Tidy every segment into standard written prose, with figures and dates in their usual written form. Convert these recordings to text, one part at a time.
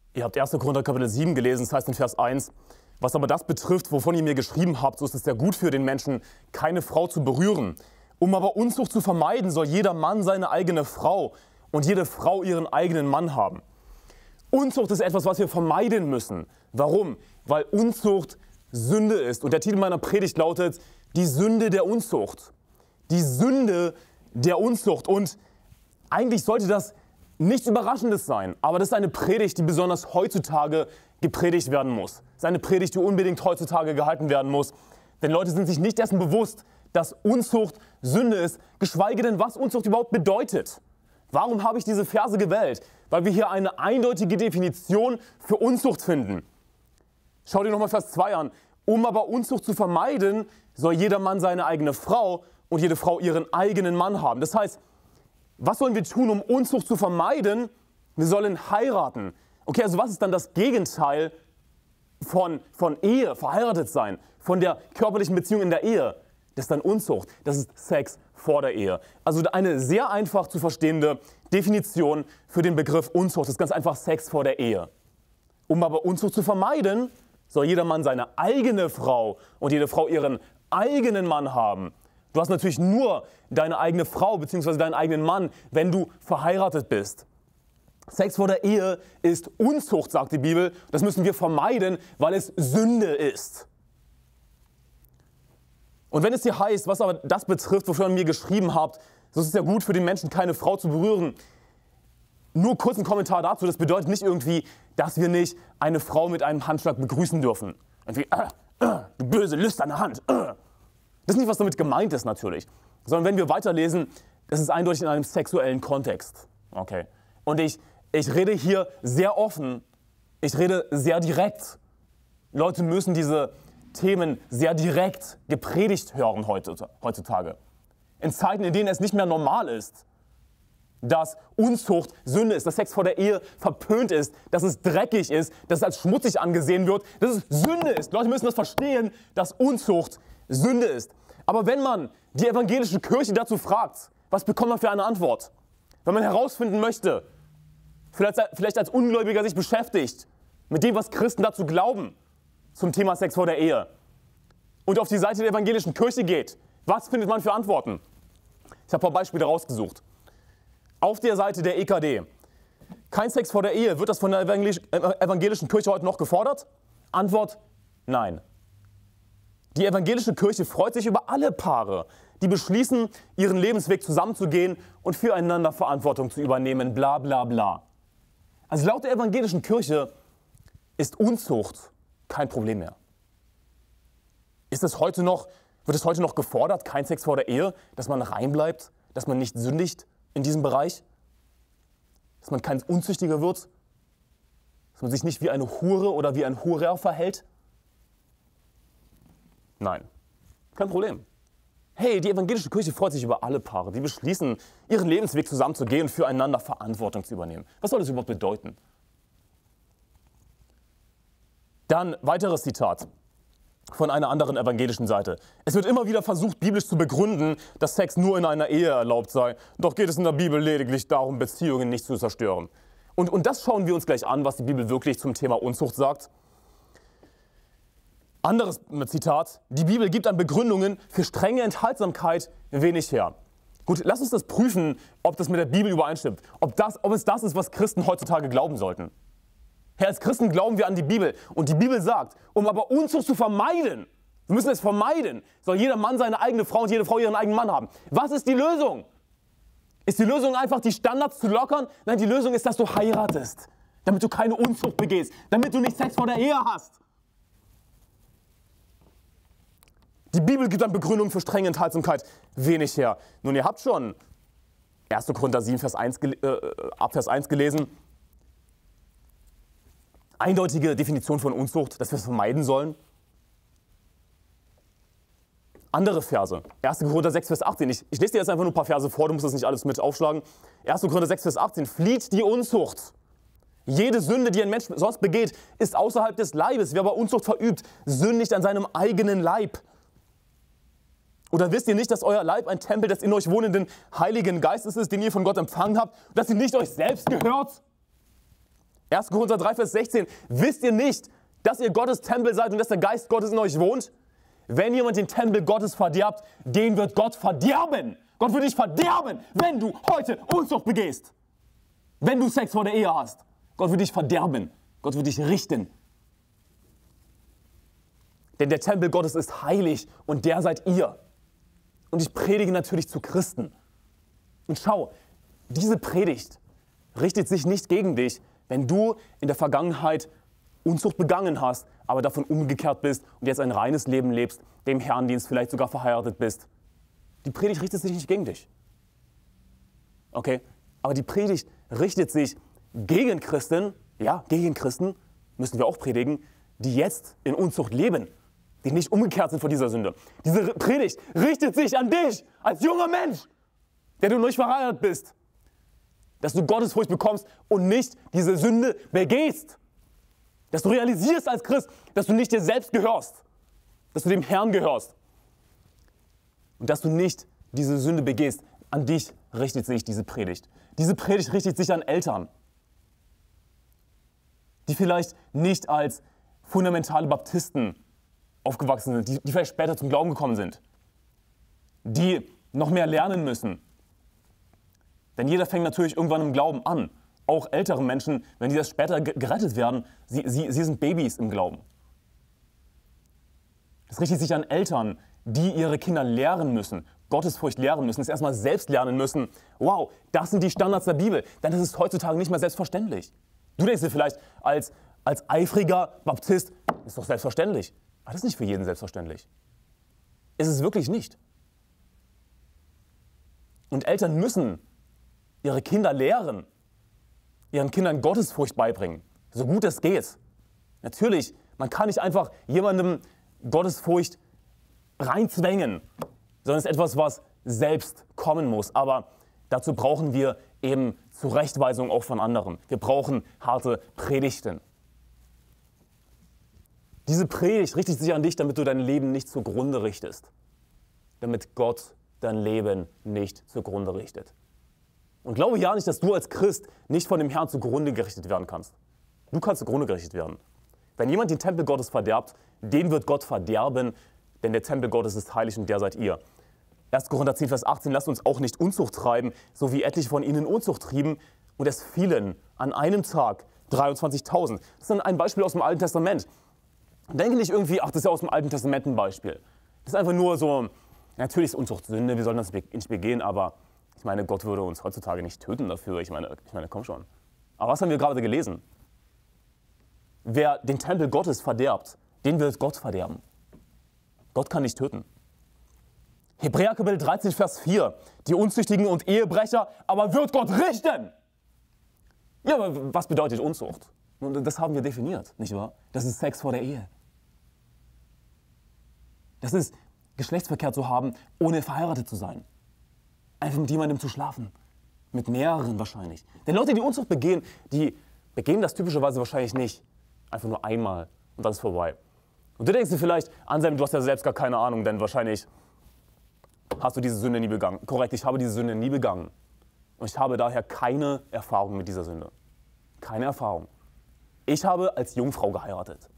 Ihr habt 1. Korinther Kapitel 7 gelesen, das heißt in Vers 1, was aber das betrifft, wovon ihr mir geschrieben habt, so ist es sehr gut für den Menschen, keine Frau zu berühren. Um aber Unzucht zu vermeiden, soll jeder Mann seine eigene Frau und jede Frau ihren eigenen Mann haben. Unzucht ist etwas, was wir vermeiden müssen. Warum? Weil Unzucht Sünde ist. Und der Titel meiner Predigt lautet, die Sünde der Unzucht. Die Sünde der Unzucht. Und eigentlich sollte das nichts Überraschendes sein, aber das ist eine Predigt, die besonders heutzutage gepredigt werden muss. Das ist eine Predigt, die unbedingt heutzutage gehalten werden muss. Denn Leute sind sich nicht dessen bewusst, dass Unzucht Sünde ist, geschweige denn, was Unzucht überhaupt bedeutet. Warum habe ich diese Verse gewählt? Weil wir hier eine eindeutige Definition für Unzucht finden. Schau dir nochmal Vers 2 an. Um aber Unzucht zu vermeiden, soll jeder Mann seine eigene Frau und jede Frau ihren eigenen Mann haben. Das heißt, was sollen wir tun, um Unzucht zu vermeiden? Wir sollen heiraten. Okay, also was ist dann das Gegenteil von Ehe, verheiratet sein, von der körperlichen Beziehung in der Ehe? Das ist dann Unzucht. Das ist Sex vor der Ehe. Also eine sehr einfach zu verstehende Definition für den Begriff Unzucht. Das ist ganz einfach Sex vor der Ehe. Um aber Unzucht zu vermeiden, soll jeder Mann seine eigene Frau und jede Frau ihren eigenen Mann haben. Du hast natürlich nur deine eigene Frau bzw. deinen eigenen Mann, wenn du verheiratet bist. Sex vor der Ehe ist Unzucht, sagt die Bibel. Das müssen wir vermeiden, weil es Sünde ist. Und wenn es hier heißt, was aber das betrifft, wovon ihr mir geschrieben habt, so ist es ja gut für den Menschen, keine Frau zu berühren. Nur kurz ein Kommentar dazu, das bedeutet nicht irgendwie, dass wir nicht eine Frau mit einem Handschlag begrüßen dürfen. Irgendwie, du böse, lüsterne Hand. Das ist nicht, was damit gemeint ist natürlich. Sondern wenn wir weiterlesen, das ist eindeutig in einem sexuellen Kontext. Okay. Und ich rede hier sehr offen, ich rede sehr direkt. Leute müssen diese Themen sehr direkt gepredigt hören heutzutage. In Zeiten, in denen es nicht mehr normal ist, dass Unzucht Sünde ist, dass Sex vor der Ehe verpönt ist, dass es dreckig ist, dass es als schmutzig angesehen wird, dass es Sünde ist. Leute müssen das verstehen, dass Unzucht Sünde ist. Aber wenn man die evangelische Kirche dazu fragt, was bekommt man für eine Antwort? Wenn man herausfinden möchte, vielleicht als Ungläubiger sich beschäftigt mit dem, was Christen dazu glauben zum Thema Sex vor der Ehe und auf die Seite der evangelischen Kirche geht, was findet man für Antworten? Ich habe ein paar Beispiele rausgesucht. Auf der Seite der EKD. Kein Sex vor der Ehe. Wird das von der evangelischen Kirche heute noch gefordert? Antwort: Nein. Die evangelische Kirche freut sich über alle Paare, die beschließen, ihren Lebensweg zusammenzugehen und füreinander Verantwortung zu übernehmen, bla bla bla. Also laut der evangelischen Kirche ist Unzucht kein Problem mehr. Wird es heute noch gefordert, kein Sex vor der Ehe, dass man rein bleibt, dass man nicht sündigt in diesem Bereich, dass man kein Unzüchtiger wird, dass man sich nicht wie eine Hure oder wie ein Hurer verhält? Nein, kein Problem. Hey, die evangelische Kirche freut sich über alle Paare, die beschließen, ihren Lebensweg zusammenzugehen und füreinander Verantwortung zu übernehmen. Was soll das überhaupt bedeuten? Dann weiteres Zitat von einer anderen evangelischen Seite. Es wird immer wieder versucht, biblisch zu begründen, dass Sex nur in einer Ehe erlaubt sei. Doch geht es in der Bibel lediglich darum, Beziehungen nicht zu zerstören. Und das schauen wir uns gleich an, was die Bibel wirklich zum Thema Unzucht sagt. Anderes Zitat: Die Bibel gibt an Begründungen für strenge Enthaltsamkeit wenig her. Gut, lass uns das prüfen, ob das mit der Bibel übereinstimmt. Ob es das ist, was Christen heutzutage glauben sollten. Herr, als Christen glauben wir an die Bibel. Und die Bibel sagt, um aber Unzucht zu vermeiden, wir müssen es vermeiden, soll jeder Mann seine eigene Frau und jede Frau ihren eigenen Mann haben. Was ist die Lösung? Ist die Lösung einfach, die Standards zu lockern? Nein, die Lösung ist, dass du heiratest, damit du keine Unzucht begehst, damit du nicht Sex vor der Ehe hast. Die Bibel gibt an Begründungen für strenge Enthaltsamkeit wenig her. Nun, ihr habt schon 1. Korinther 7, ab Vers 1 gelesen. Eindeutige Definition von Unzucht, dass wir es vermeiden sollen. Andere Verse. 1. Korinther 6, Vers 18. Ich lese dir jetzt einfach nur ein paar Verse vor, du musst das nicht alles mit aufschlagen. 1. Korinther 6, Vers 18. Flieht die Unzucht. Jede Sünde, die ein Mensch sonst begeht, ist außerhalb des Leibes. Wer aber Unzucht verübt, sündigt an seinem eigenen Leib. Oder wisst ihr nicht, dass euer Leib ein Tempel des in euch wohnenden Heiligen Geistes ist, den ihr von Gott empfangen habt, und dass ihr nicht euch selbst gehört? 1. Korinther 3, Vers 16. Wisst ihr nicht, dass ihr Gottes Tempel seid und dass der Geist Gottes in euch wohnt? Wenn jemand den Tempel Gottes verderbt, den wird Gott verderben. Gott wird dich verderben, wenn du heute Unzucht begehst. Wenn du Sex vor der Ehe hast. Gott wird dich verderben. Gott wird dich richten. Denn der Tempel Gottes ist heilig und der seid ihr. Und ich predige natürlich zu Christen. Und schau, diese Predigt richtet sich nicht gegen dich, wenn du in der Vergangenheit Unzucht begangen hast, aber davon umgekehrt bist und jetzt ein reines Leben lebst, dem Herrendienst vielleicht sogar verheiratet bist. Die Predigt richtet sich nicht gegen dich. Okay? Aber die Predigt richtet sich gegen Christen, ja, gegen Christen, müssen wir auch predigen, die jetzt in Unzucht leben, die nicht umgekehrt sind vor dieser Sünde. Diese Predigt richtet sich an dich als junger Mensch, der du nicht verheiratet bist, dass du Gottesfurcht bekommst und nicht diese Sünde begehst. Dass du realisierst als Christ, dass du nicht dir selbst gehörst, dass du dem Herrn gehörst und dass du nicht diese Sünde begehst. An dich richtet sich diese Predigt. Diese Predigt richtet sich an Eltern, die vielleicht nicht als fundamentale Baptisten aufgewachsen sind, die vielleicht später zum Glauben gekommen sind, die noch mehr lernen müssen. Denn jeder fängt natürlich irgendwann im Glauben an. Auch ältere Menschen, wenn die das später gerettet werden, sie sind Babys im Glauben. Das richtet sich an Eltern, die ihre Kinder lehren müssen, Gottesfurcht lehren müssen, es erstmal selbst lernen müssen. Wow, das sind die Standards der Bibel. Denn das ist heutzutage nicht mehr selbstverständlich. Du denkst dir vielleicht als eifriger Baptist, ist doch selbstverständlich. Aber das ist nicht für jeden selbstverständlich. Ist es wirklich nicht. Und Eltern müssen ihre Kinder lehren, ihren Kindern Gottesfurcht beibringen, so gut es geht. Natürlich, man kann nicht einfach jemandem Gottesfurcht reinzwängen, sondern es ist etwas, was selbst kommen muss. Aber dazu brauchen wir eben Zurechtweisung auch von anderen. Wir brauchen harte Predigten. Diese Predigt richtet sich an dich, damit du dein Leben nicht zugrunde richtest. Damit Gott dein Leben nicht zugrunde richtet. Und glaube ja nicht, dass du als Christ nicht von dem Herrn zugrunde gerichtet werden kannst. Du kannst zugrunde gerichtet werden. Wenn jemand den Tempel Gottes verderbt, den wird Gott verderben, denn der Tempel Gottes ist heilig und der seid ihr. 1. Korinther 10, Vers 18, lasst uns auch nicht Unzucht treiben, so wie etliche von ihnen Unzucht trieben, und es fielen an einem Tag 23.000. Das ist dann ein Beispiel aus dem Alten Testament. Denke nicht irgendwie, ach, das ist ja aus dem Alten Testament ein Beispiel. Das ist einfach nur so, natürlich ist Unzucht Sünde, wir sollen das nicht begehen, aber ich meine, Gott würde uns heutzutage nicht töten dafür. Ich meine, komm schon. Aber was haben wir gerade gelesen? Wer den Tempel Gottes verderbt, den wird Gott verderben. Gott kann nicht töten. Hebräer Kapitel 13, Vers 4. Die Unzüchtigen und Ehebrecher, aber wird Gott richten. Ja, aber was bedeutet Unzucht? Und das haben wir definiert, nicht wahr? Das ist Sex vor der Ehe. Das ist Geschlechtsverkehr zu haben, ohne verheiratet zu sein. Einfach mit jemandem zu schlafen. Mit mehreren wahrscheinlich. Denn Leute, die Unzucht begehen, die begehen das typischerweise wahrscheinlich nicht. Einfach nur einmal und dann ist vorbei. Und du denkst dir vielleicht, Anselm, du hast ja selbst gar keine Ahnung, denn wahrscheinlich hast du diese Sünde nie begangen. Korrekt, ich habe diese Sünde nie begangen. Und ich habe daher keine Erfahrung mit dieser Sünde. Keine Erfahrung. Ich habe als Jungfrau geheiratet.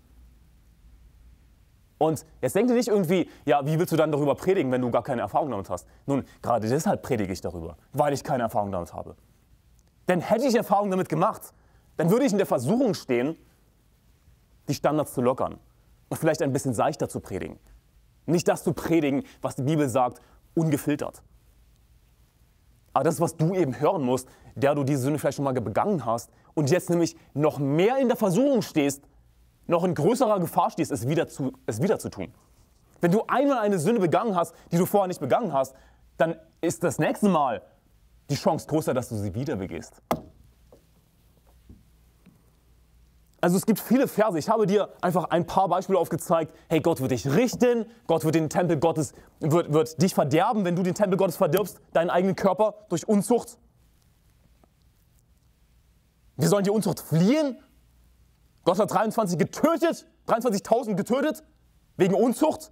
Und jetzt denk dir nicht irgendwie, ja, wie willst du dann darüber predigen, wenn du gar keine Erfahrung damit hast? Nun, gerade deshalb predige ich darüber, weil ich keine Erfahrung damit habe. Denn hätte ich Erfahrung damit gemacht, dann würde ich in der Versuchung stehen, die Standards zu lockern und vielleicht ein bisschen seichter zu predigen. Nicht das zu predigen, was die Bibel sagt, ungefiltert. Aber das ist, was du eben hören musst, der du diese Sünde vielleicht schon mal begangen hast und jetzt nämlich noch mehr in der Versuchung stehst, noch in größerer Gefahr stehst, es wieder zu tun. Wenn du einmal eine Sünde begangen hast, die du vorher nicht begangen hast, dann ist das nächste Mal die Chance größer, dass du sie wieder begehst. Also es gibt viele Verse. Ich habe dir einfach ein paar Beispiele aufgezeigt. Hey, Gott wird dich richten, Gott wird den Tempel Gottes, wird dich verderben, wenn du den Tempel Gottes verdirbst, deinen eigenen Körper durch Unzucht. Wir sollen die Unzucht fliehen. Gott hat 23.000 getötet, wegen Unzucht.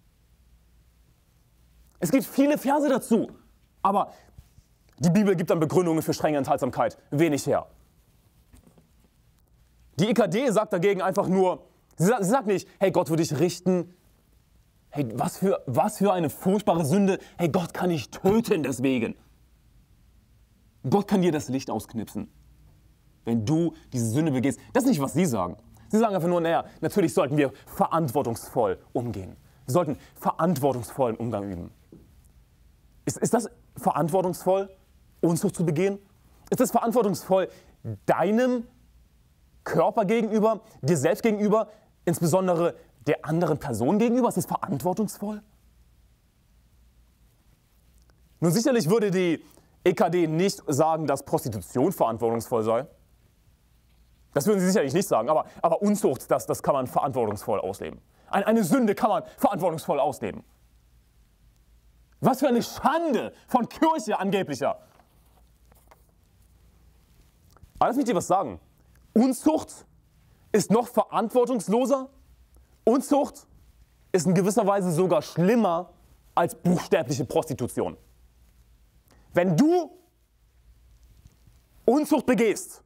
Es gibt viele Verse dazu, aber die Bibel gibt dann Begründungen für strenge Enthaltsamkeit wenig her. Die EKD sagt dagegen einfach nur, sie sagt nicht, hey, Gott würde dich richten. Hey, was für eine furchtbare Sünde. Hey, Gott kann dich töten deswegen. Gott kann dir das Licht ausknipsen, wenn du diese Sünde begehst. Das ist nicht, was sie sagen. Sie sagen einfach nur, naja, natürlich sollten wir verantwortungsvoll umgehen. Wir sollten verantwortungsvollen Umgang üben. Ist das verantwortungsvoll, Unzucht zu begehen? Ist das verantwortungsvoll deinem Körper gegenüber, dir selbst gegenüber, insbesondere der anderen Person gegenüber? Ist das verantwortungsvoll? Nun, sicherlich würde die EKD nicht sagen, dass Prostitution verantwortungsvoll sei. Das würden sie sicherlich nicht sagen, aber Unzucht, das kann man verantwortungsvoll ausleben. Eine Sünde kann man verantwortungsvoll ausleben. Was für eine Schande von Kirche angeblicher. Aber lass mich dir was sagen. Unzucht ist noch verantwortungsloser. Unzucht ist in gewisser Weise sogar schlimmer als buchstäbliche Prostitution. Wenn du Unzucht begehst,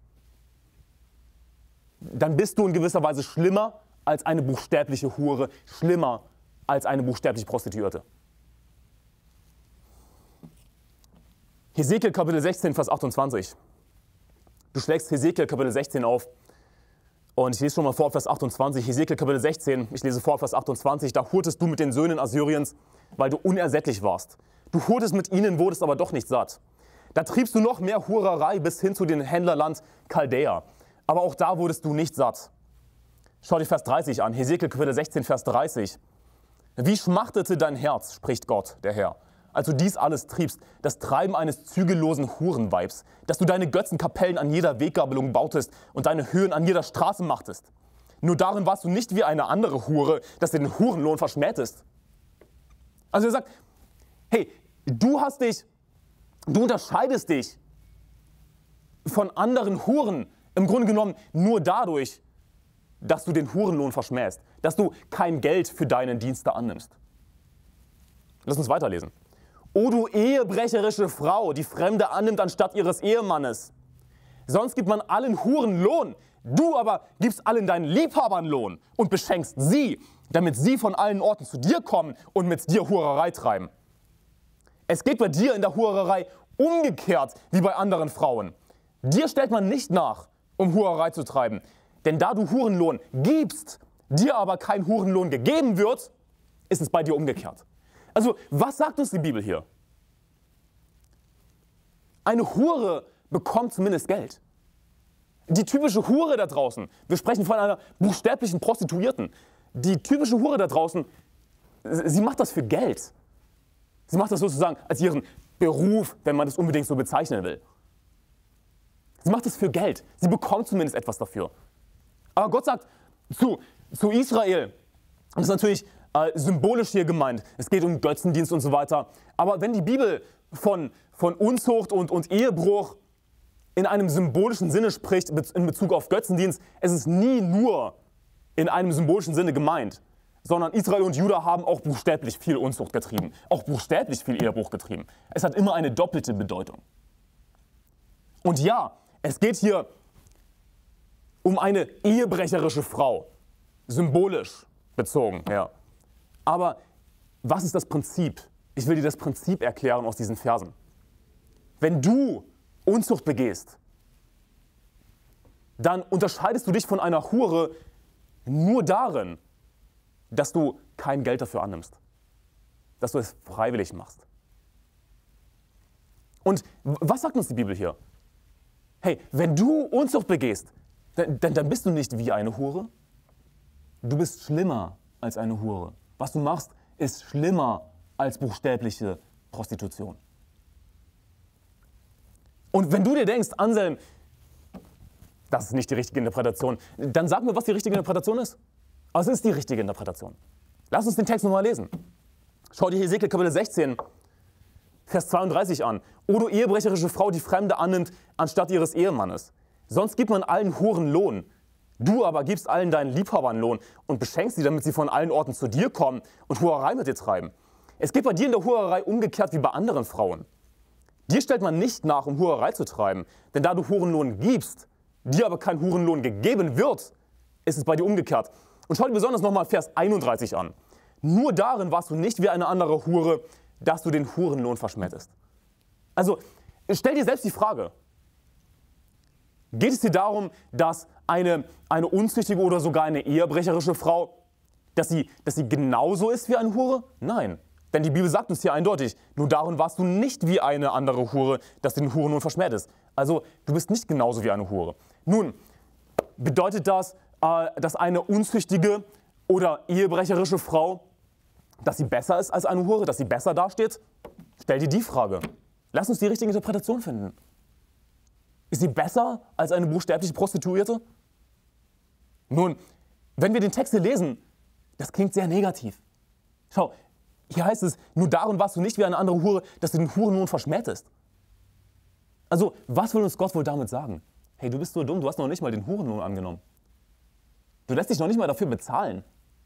dann bist du in gewisser Weise schlimmer als eine buchstäbliche Hure, schlimmer als eine buchstäbliche Prostituierte. Hesekiel Kapitel 16, Vers 28. Du schlägst Hesekiel Kapitel 16 auf und ich lese schon mal vor Vers 28. Hesekiel Kapitel 16, ich lese vor Vers 28. Da hurtest du mit den Söhnen Assyriens, weil du unersättlich warst. Du hurtest mit ihnen, wurdest aber doch nicht satt. Da triebst du noch mehr Hurerei bis hin zu dem Händlerland Chaldäa. Aber auch da wurdest du nicht satt. Schau dir Vers 30 an, Hesekiel Kapitel 16, Vers 30. Wie schmachtete dein Herz, spricht Gott, der Herr, als du dies alles triebst, das Treiben eines zügellosen Hurenweibs, dass du deine Götzenkapellen an jeder Weggabelung bautest und deine Höhen an jeder Straße machtest. Nur darin warst du nicht wie eine andere Hure, dass du den Hurenlohn verschmähtest. Also er sagt, hey, du unterscheidest dich von anderen Huren im Grunde genommen nur dadurch, dass du den Hurenlohn verschmähst, dass du kein Geld für deinen Dienste annimmst. Lass uns weiterlesen. O du ehebrecherische Frau, die Fremde annimmt anstatt ihres Ehemannes. Sonst gibt man allen Huren Lohn, du aber gibst allen deinen Liebhabern Lohn und beschenkst sie, damit sie von allen Orten zu dir kommen und mit dir Hurerei treiben. Es geht bei dir in der Hurerei umgekehrt wie bei anderen Frauen. Dir stellt man nicht nach, um Hurerei zu treiben. Denn da du Hurenlohn gibst, dir aber kein Hurenlohn gegeben wird, ist es bei dir umgekehrt. Also, was sagt uns die Bibel hier? Eine Hure bekommt zumindest Geld. Die typische Hure da draußen, wir sprechen von einer buchstäblichen Prostituierten. Die typische Hure da draußen, sie macht das für Geld. Sie macht das sozusagen als ihren Beruf, wenn man das unbedingt so bezeichnen will. Sie macht das für Geld. Sie bekommt zumindest etwas dafür. Aber Gott sagt zu Israel, das ist natürlich symbolisch hier gemeint, es geht um Götzendienst und so weiter. Aber wenn die Bibel von Unzucht und Ehebruch in einem symbolischen Sinne spricht in Bezug auf Götzendienst, es ist nie nur in einem symbolischen Sinne gemeint, sondern Israel und Juda haben auch buchstäblich viel Unzucht getrieben, auch buchstäblich viel Ehebruch getrieben. Es hat immer eine doppelte Bedeutung. Und ja, es geht hier um eine ehebrecherische Frau, symbolisch bezogen. Ja. Aber was ist das Prinzip? Ich will dir das Prinzip erklären aus diesen Versen. Wenn du Unzucht begehst, dann unterscheidest du dich von einer Hure nur darin, dass du kein Geld dafür annimmst, dass du es freiwillig machst. Und was sagt uns die Bibel hier? Hey, wenn du Unzucht begehst, dann bist du nicht wie eine Hure. Du bist schlimmer als eine Hure. Was du machst, ist schlimmer als buchstäbliche Prostitution. Und wenn du dir denkst, Anselm, das ist nicht die richtige Interpretation, dann sag mir, was die richtige Interpretation ist. Aber es ist die richtige Interpretation. Lass uns den Text nochmal lesen. Schau dir Hesekiel Kapitel 16, Vers 32 an. O du ehebrecherische Frau, die Fremde annimmt anstatt ihres Ehemannes. Sonst gibt man allen Huren Lohn. Du aber gibst allen deinen Liebhabern Lohn und beschenkst sie, damit sie von allen Orten zu dir kommen und Hurerei mit dir treiben. Es geht bei dir in der Hurerei umgekehrt wie bei anderen Frauen. Dir stellt man nicht nach, um Hurerei zu treiben, denn da du Hurenlohn gibst, dir aber kein Hurenlohn gegeben wird, ist es bei dir umgekehrt. Und schau dir besonders nochmal Vers 31 an. Nur darin warst du nicht wie eine andere Hure, dass du den Hurenlohn verschmähtest. Also stell dir selbst die Frage, geht es dir darum, dass eine unzüchtige oder sogar eine ehebrecherische Frau, dass sie genauso ist wie eine Hure? Nein. Denn die Bibel sagt uns hier eindeutig, nur darin warst du nicht wie eine andere Hure, dass du den Hurenlohn verschmähtest. Also du bist nicht genauso wie eine Hure. Nun, bedeutet das, dass eine unzüchtige oder ehebrecherische Frau, dass sie besser ist als eine Hure, dass sie besser dasteht? Stell dir die Frage. Lass uns die richtige Interpretation finden. Ist sie besser als eine buchstäbliche Prostituierte? Nun, wenn wir den Text hier lesen, das klingt sehr negativ. Schau, hier heißt es, nur darin warst du nicht wie eine andere Hure, dass du den Hurenlohn verschmähtest. Also, was will uns Gott wohl damit sagen? Hey, du bist so dumm, du hast noch nicht mal den Hurenlohn angenommen. Du lässt dich noch nicht mal dafür bezahlen.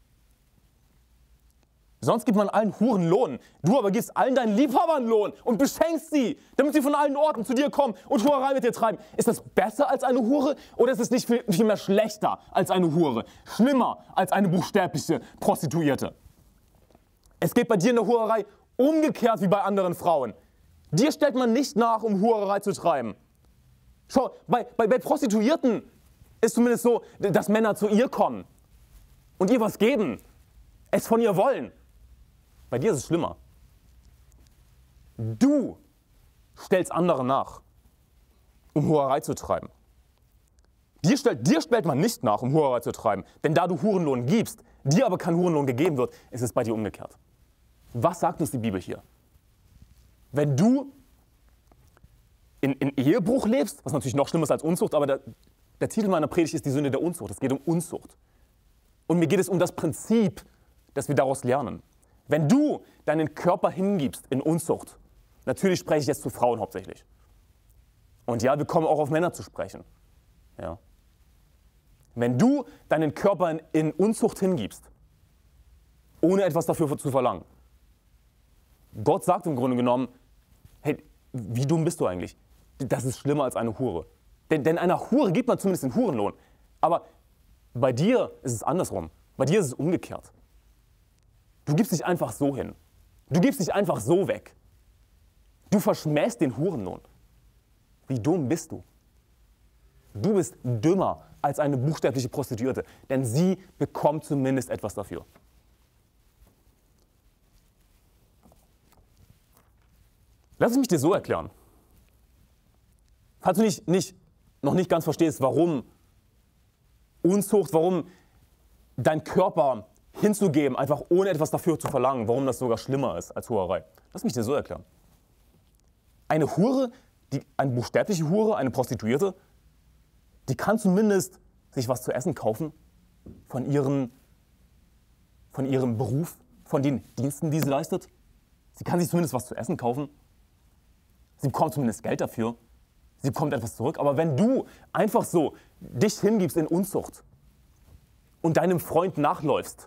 Sonst gibt man allen Huren Lohn. Du aber gibst allen deinen Liebhabern Lohn und beschenkst sie, damit sie von allen Orten zu dir kommen und Hurerei mit dir treiben. Ist das besser als eine Hure oder ist es nicht vielmehr schlechter als eine Hure? Schlimmer als eine buchstäbliche Prostituierte? Es geht bei dir in der Hurerei umgekehrt wie bei anderen Frauen. Dir stellt man nicht nach, um Hurerei zu treiben. Schau, bei Prostituierten ist zumindest so, dass Männer zu ihr kommen und ihr was geben, es von ihr wollen. Bei dir ist es schlimmer. Du stellst anderen nach, um Hurerei zu treiben. Dir stellt man nicht nach, um Hurerei zu treiben. Denn da du Hurenlohn gibst, dir aber kein Hurenlohn gegeben wird, ist es bei dir umgekehrt. Was sagt uns die Bibel hier? Wenn du in Ehebruch lebst, was natürlich noch schlimmer ist als Unzucht, aber der Titel meiner Predigt ist die Sünde der Unzucht. Es geht um Unzucht. Und mir geht es um das Prinzip, das wir daraus lernen. Wenn du deinen Körper hingibst in Unzucht, natürlich spreche ich jetzt zu Frauen hauptsächlich. Und ja, wir kommen auch auf Männer zu sprechen. Ja. Wenn du deinen Körper in Unzucht hingibst, ohne etwas dafür zu verlangen, Gott sagt im Grunde genommen, hey, wie dumm bist du eigentlich? Das ist schlimmer als eine Hure. Denn einer Hure gibt man zumindest den Hurenlohn. Aber bei dir ist es andersrum. Bei dir ist es umgekehrt. Du gibst dich einfach so hin. Du gibst dich einfach so weg. Du verschmähst den Hurenlohn. Wie dumm bist du? Du bist dümmer als eine buchstäbliche Prostituierte, denn sie bekommt zumindest etwas dafür. Lass es mich dir so erklären. Falls du noch nicht ganz verstehst, warum Unzucht, warum dein Körper hinzugeben, einfach ohne etwas dafür zu verlangen, warum das sogar schlimmer ist als Hurerei. Lass mich dir so erklären. Eine Hure, eine buchstäbliche Hure, eine Prostituierte, die kann zumindest sich was zu essen kaufen von ihrem Beruf, von den Diensten, die sie leistet. Sie kann sich zumindest was zu essen kaufen. Sie bekommt zumindest Geld dafür. Sie bekommt etwas zurück. Aber wenn du einfach so dich hingibst in Unzucht und deinem Freund nachläufst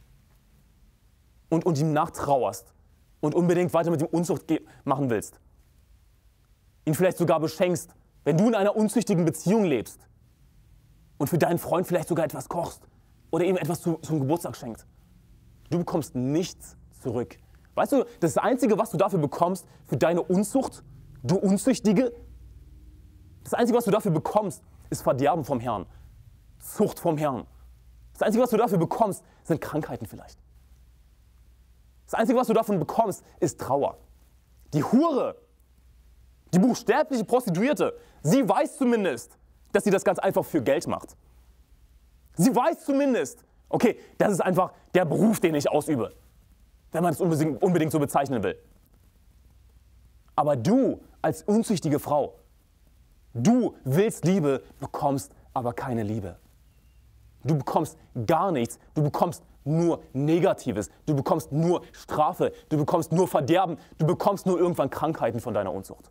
und ihm nachtrauerst und unbedingt weiter mit ihm Unzucht machen willst, ihn vielleicht sogar beschenkst, wenn du in einer unzüchtigen Beziehung lebst und für deinen Freund vielleicht sogar etwas kochst oder ihm etwas zum Geburtstag schenkst, du bekommst nichts zurück. Weißt du, das Einzige, was du dafür bekommst, für deine Unzucht, du Unzüchtige, das Einzige, was du dafür bekommst, ist Verderben vom Herrn, Zucht vom Herrn. Das Einzige, was du dafür bekommst, sind Krankheiten vielleicht. Das Einzige, was du davon bekommst, ist Trauer. Die Hure, die buchstäbliche Prostituierte, sie weiß zumindest, dass sie das ganz einfach für Geld macht. Sie weiß zumindest, okay, das ist einfach der Beruf, den ich ausübe, wenn man es unbedingt so bezeichnen will. Aber du als unzüchtige Frau, du willst Liebe, bekommst aber keine Liebe. Du bekommst gar nichts, du bekommst nur Negatives, du bekommst nur Strafe, du bekommst nur Verderben, du bekommst nur irgendwann Krankheiten von deiner Unzucht.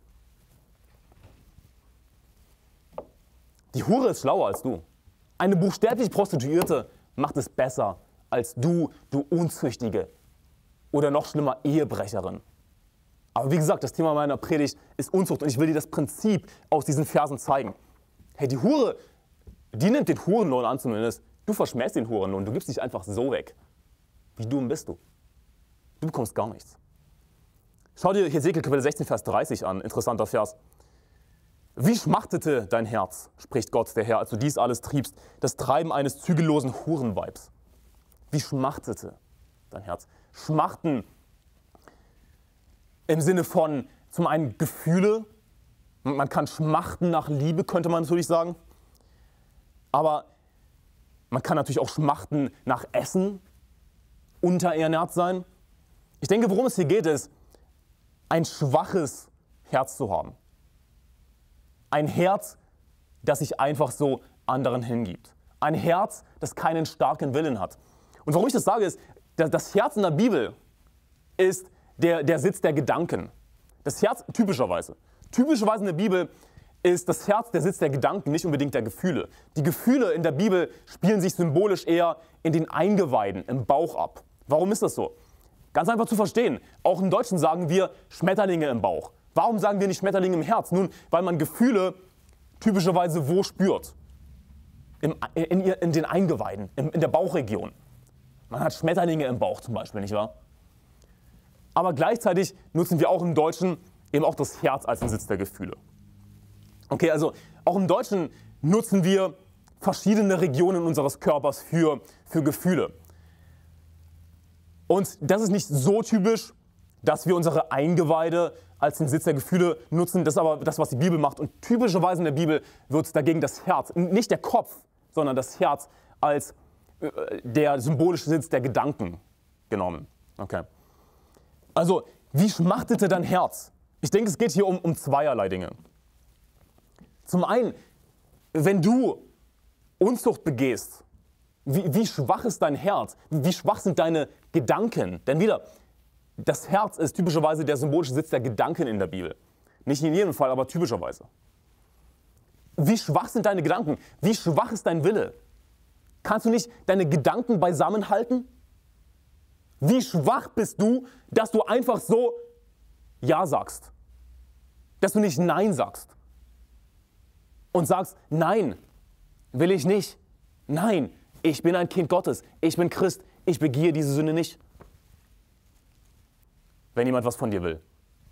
Die Hure ist schlauer als du. Eine buchstäbliche Prostituierte macht es besser als du Unzüchtige oder noch schlimmer Ehebrecherin. Aber wie gesagt, das Thema meiner Predigt ist Unzucht und ich will dir das Prinzip aus diesen Versen zeigen. Hey, die Hure die nimmt den Hurenlohn an zumindest. Du verschmähst den Hurenlohn, du gibst dich einfach so weg. Wie dumm bist du? Du bekommst gar nichts. Schau dir Hesekiel Kapitel 16, Vers 30 an, interessanter Vers. Wie schmachtete dein Herz, spricht Gott der Herr, als du dies alles triebst, das Treiben eines zügellosen Hurenweibs. Wie schmachtete dein Herz? Schmachten im Sinne von zum einen Gefühle, man kann schmachten nach Liebe, könnte man natürlich sagen, aber man kann natürlich auch schmachten nach Essen, unterernährt sein. Ich denke, worum es hier geht, ist, ein schwaches Herz zu haben. Ein Herz, das sich einfach so anderen hingibt. Ein Herz, das keinen starken Willen hat. Und warum ich das sage, ist, das Herz in der Bibel ist der Sitz der Gedanken. Das Herz, typischerweise in der Bibel ist das Herz der Sitz der Gedanken, nicht unbedingt der Gefühle. Die Gefühle in der Bibel spielen sich symbolisch eher in den Eingeweiden, im Bauch ab. Warum ist das so? Ganz einfach zu verstehen. Auch im Deutschen sagen wir Schmetterlinge im Bauch. Warum sagen wir nicht Schmetterlinge im Herz? Nun, weil man Gefühle typischerweise wo spürt? In den Eingeweiden, in der Bauchregion. Man hat Schmetterlinge im Bauch zum Beispiel, nicht wahr? Aber gleichzeitig nutzen wir auch im Deutschen eben auch das Herz als den Sitz der Gefühle. Okay, also auch im Deutschen nutzen wir verschiedene Regionen unseres Körpers für Gefühle. Und das ist nicht so typisch, dass wir unsere Eingeweide als den Sitz der Gefühle nutzen. Das ist aber das, was die Bibel macht. Und typischerweise in der Bibel wird dagegen das Herz, nicht der Kopf, sondern das Herz als der symbolische Sitz der Gedanken genommen. Okay. Also, wie schmachtete dein Herz? Ich denke, es geht hier um zweierlei Dinge. Zum einen, wenn du Unzucht begehst, wie schwach ist dein Herz? Wie schwach sind deine Gedanken? Denn wieder, das Herz ist typischerweise der symbolische Sitz der Gedanken in der Bibel. Nicht in jedem Fall, aber typischerweise. Wie schwach sind deine Gedanken? Wie schwach ist dein Wille? Kannst du nicht deine Gedanken beisammen halten? Wie schwach bist du, dass du einfach so Ja sagst? Dass du nicht Nein sagst? Und sagst, nein, will ich nicht. Nein, ich bin ein Kind Gottes. Ich bin Christ. Ich begehe diese Sünde nicht. Wenn jemand was von dir will.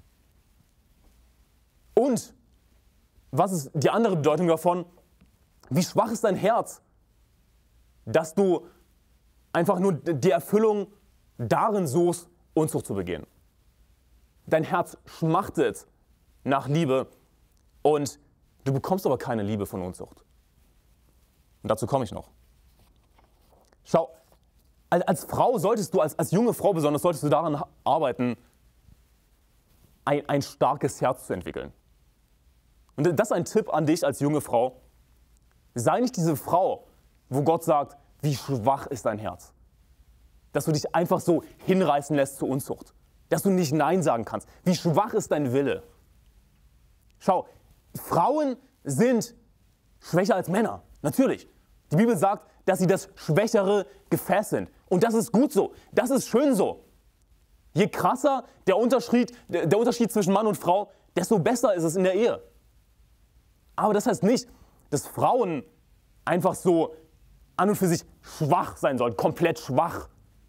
Und was ist die andere Bedeutung davon? Wie schwach ist dein Herz, dass du einfach nur die Erfüllung darin suchst, Unzucht zu begehen. Dein Herz schmachtet nach Liebe und du bekommst aber keine Liebe von Unzucht. Und dazu komme ich noch. Schau, als Frau solltest du, als junge Frau besonders, solltest du daran arbeiten, ein starkes Herz zu entwickeln. Und das ist ein Tipp an dich als junge Frau. Sei nicht diese Frau, wo Gott sagt, wie schwach ist dein Herz. Dass du dich einfach so hinreißen lässt zur Unzucht. Dass du nicht Nein sagen kannst. Wie schwach ist dein Wille. Schau, Frauen sind schwächer als Männer. Natürlich. Die Bibel sagt, dass sie das schwächere Gefäß sind. Und das ist gut so. Das ist schön so. Je krasser der Unterschied zwischen Mann und Frau, desto besser ist es in der Ehe. Aber das heißt nicht, dass Frauen einfach so an und für sich schwach sein sollen, komplett schwach.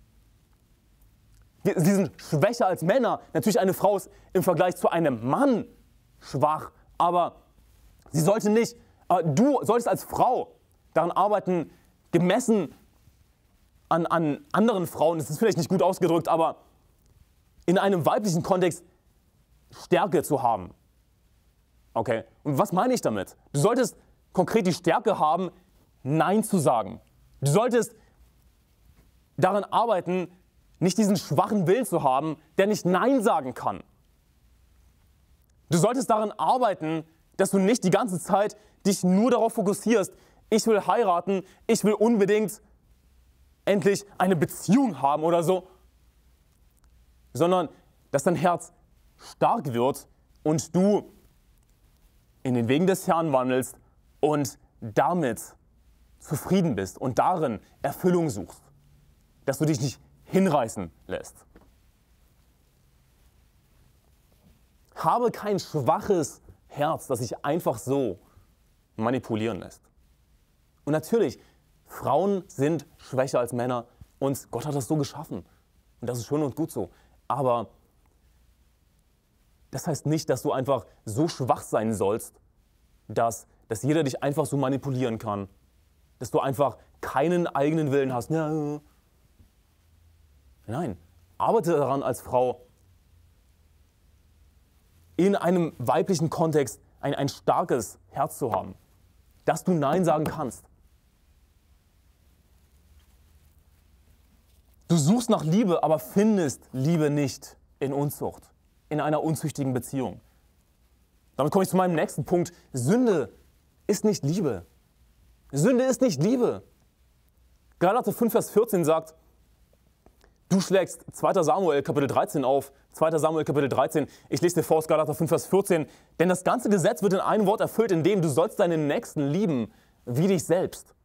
Sie sind schwächer als Männer. Natürlich, eine Frau ist im Vergleich zu einem Mann schwach, aber sie sollte nicht, du solltest als Frau daran arbeiten, gemessen an anderen Frauen, das ist vielleicht nicht gut ausgedrückt, aber in einem weiblichen Kontext Stärke zu haben. Okay, und was meine ich damit? Du solltest konkret die Stärke haben, Nein zu sagen. Du solltest daran arbeiten, nicht diesen schwachen Willen zu haben, der nicht Nein sagen kann. Du solltest daran arbeiten, dass du nicht die ganze Zeit dich nur darauf fokussierst, ich will heiraten, ich will unbedingt endlich eine Beziehung haben oder so, sondern dass dein Herz stark wird und du in den Wegen des Herrn wandelst und damit zufrieden bist und darin Erfüllung suchst, dass du dich nicht hinreißen lässt. Habe kein schwaches Herz, das sich einfach so manipulieren lässt. Und natürlich, Frauen sind schwächer als Männer und Gott hat das so geschaffen. Und das ist schön und gut so. Aber das heißt nicht, dass du einfach so schwach sein sollst, dass jeder dich einfach so manipulieren kann. Dass du einfach keinen eigenen Willen hast. Ja. Nein, arbeite daran als Frau, in einem weiblichen Kontext ein starkes Herz zu haben, dass du Nein sagen kannst. Du suchst nach Liebe, aber findest Liebe nicht in Unzucht, in einer unzüchtigen Beziehung. Damit komme ich zu meinem nächsten Punkt. Sünde ist nicht Liebe. Sünde ist nicht Liebe. Galater 5, Vers 14 sagt, du schlägst 2. Samuel Kapitel 13 auf, 2. Samuel Kapitel 13, ich lese dir vor aus Galater 5, Vers 14, denn das ganze Gesetz wird in einem Wort erfüllt, in dem du sollst deinen Nächsten lieben wie dich selbst.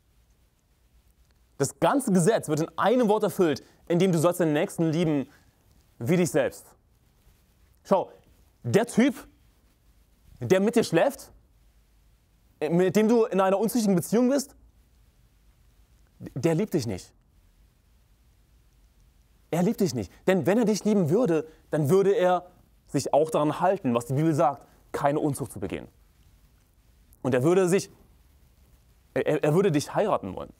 Das ganze Gesetz wird in einem Wort erfüllt, in dem du sollst deinen Nächsten lieben wie dich selbst. Schau, der Typ, der mit dir schläft, mit dem du in einer unzüchtigen Beziehung bist, der liebt dich nicht. Er liebt dich nicht. Denn wenn er dich lieben würde, dann würde er sich auch daran halten, was die Bibel sagt, keine Unzucht zu begehen. Und er würde dich heiraten wollen.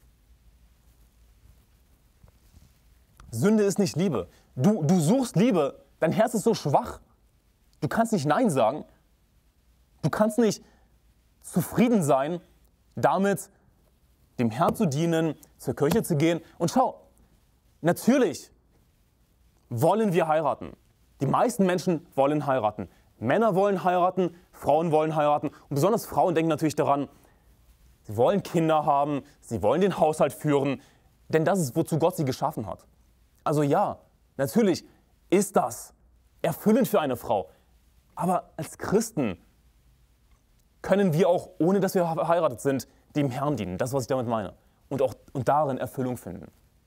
Sünde ist nicht Liebe. Du suchst Liebe, dein Herz ist so schwach. Du kannst nicht Nein sagen. Du kannst nicht zufrieden sein, damit dem Herrn zu dienen, zur Kirche zu gehen. Und schau, natürlich wollen wir heiraten. Die meisten Menschen wollen heiraten. Männer wollen heiraten, Frauen wollen heiraten. Und besonders Frauen denken natürlich daran, sie wollen Kinder haben, sie wollen den Haushalt führen. Denn das ist, wozu Gott sie geschaffen hat. Also ja, natürlich ist das erfüllend für eine Frau. Aber als Christen können wir auch, ohne dass wir verheiratet sind, dem Herrn dienen. Das ist, was ich damit meine. Und darin Erfüllung finden.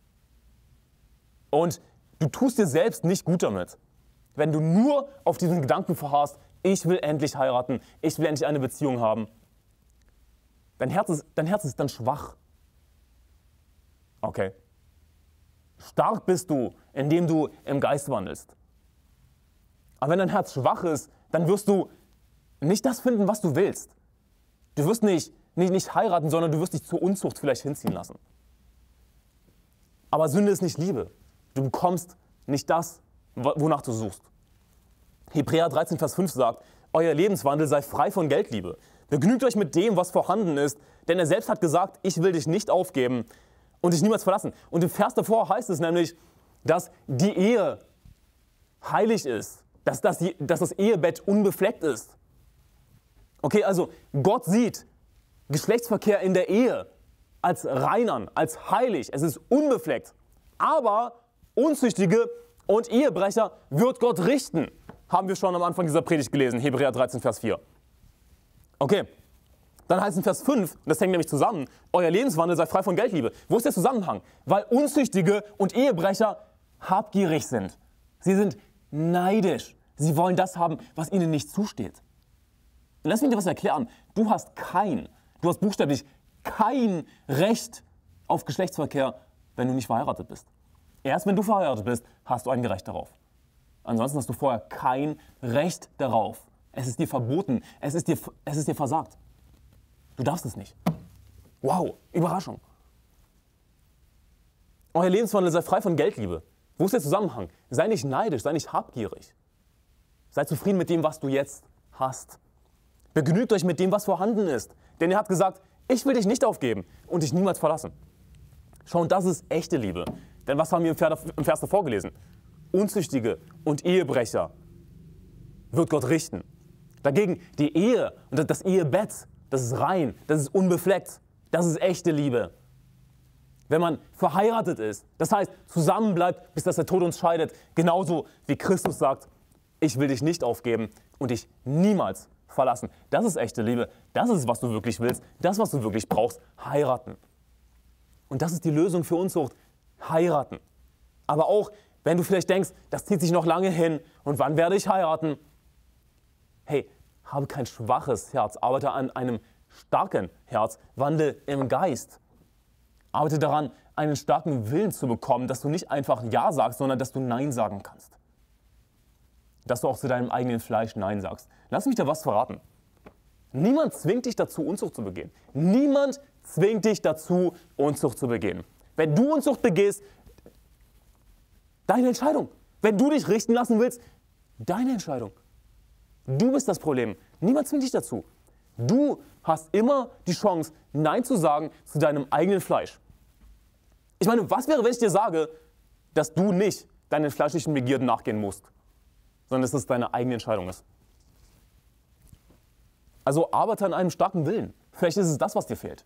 Und du tust dir selbst nicht gut damit, wenn du nur auf diesen Gedanken verharrst, ich will endlich heiraten, ich will endlich eine Beziehung haben. Dein Herz ist dann schwach. Okay. Stark bist du, indem du im Geist wandelst. Aber wenn dein Herz schwach ist, dann wirst du nicht das finden, was du willst. Du wirst nicht heiraten, sondern du wirst dich zur Unzucht vielleicht hinziehen lassen. Aber Sünde ist nicht Liebe. Du bekommst nicht das, wonach du suchst. Hebräer 13, Vers 5 sagt, euer Lebenswandel sei frei von Geldliebe. Begnügt euch mit dem, was vorhanden ist, denn er selbst hat gesagt, ich will dich nicht aufgeben und dich niemals verlassen. Und im Vers davor heißt es nämlich, dass die Ehe heilig ist, dass das Ehebett unbefleckt ist. Okay, also Gott sieht Geschlechtsverkehr in der Ehe als rein an, als heilig, es ist unbefleckt. Aber Unzüchtige und Ehebrecher wird Gott richten. Haben wir schon am Anfang dieser Predigt gelesen, Hebräer 13, Vers 4. Okay, dann heißt es in Vers 5, und das hängt nämlich zusammen, euer Lebenswandel sei frei von Geldliebe. Wo ist der Zusammenhang? Weil Unzüchtige und Ehebrecher habgierig sind. Sie sind neidisch. Sie wollen das haben, was ihnen nicht zusteht. Und lass mich dir was erklären. Du hast buchstäblich kein Recht auf Geschlechtsverkehr, wenn du nicht verheiratet bist. Erst wenn du verheiratet bist, hast du ein Recht darauf. Ansonsten hast du vorher kein Recht darauf. Es ist dir verboten. Es ist dir versagt. Du darfst es nicht. Wow, Überraschung. Euer Lebenswandel sei frei von Geldliebe. Wo ist der Zusammenhang? Sei nicht neidisch, sei nicht habgierig. Sei zufrieden mit dem, was du jetzt hast. Begnügt euch mit dem, was vorhanden ist. Denn er hat gesagt, ich will dich nicht aufgeben und dich niemals verlassen. Schau, und das ist echte Liebe. Denn was haben wir im Vers davor gelesen? Unzüchtige und Ehebrecher wird Gott richten. Dagegen die Ehe und das Ehebett, das ist rein, das ist unbefleckt. Das ist echte Liebe. Wenn man verheiratet ist, das heißt zusammenbleibt, bis dass der Tod uns scheidet, genauso wie Christus sagt, ich will dich nicht aufgeben und dich niemals verlassen. Das ist echte Liebe. Das ist, was du wirklich willst. Das, was du wirklich brauchst. Heiraten. Und das ist die Lösung für Unzucht. Heiraten. Aber auch, wenn du vielleicht denkst, das zieht sich noch lange hin und wann werde ich heiraten? Hey, habe kein schwaches Herz. Arbeite an einem starken Herz, wandle im Geist. Arbeite daran, einen starken Willen zu bekommen, dass du nicht einfach Ja sagst, sondern dass du Nein sagen kannst. Dass du auch zu deinem eigenen Fleisch Nein sagst. Lass mich dir was verraten. Niemand zwingt dich dazu, Unzucht zu begehen. Niemand zwingt dich dazu, Unzucht zu begehen. Wenn du Unzucht begehst, deine Entscheidung. Wenn du dich richten lassen willst, deine Entscheidung. Du bist das Problem. Niemand zwingt dich dazu. Du hast immer die Chance, Nein zu sagen zu deinem eigenen Fleisch. Ich meine, was wäre, wenn ich dir sage, dass du nicht deinen fleischlichen Begierden nachgehen musst, sondern dass es deine eigene Entscheidung ist? Also arbeite an einem starken Willen. Vielleicht ist es das, was dir fehlt.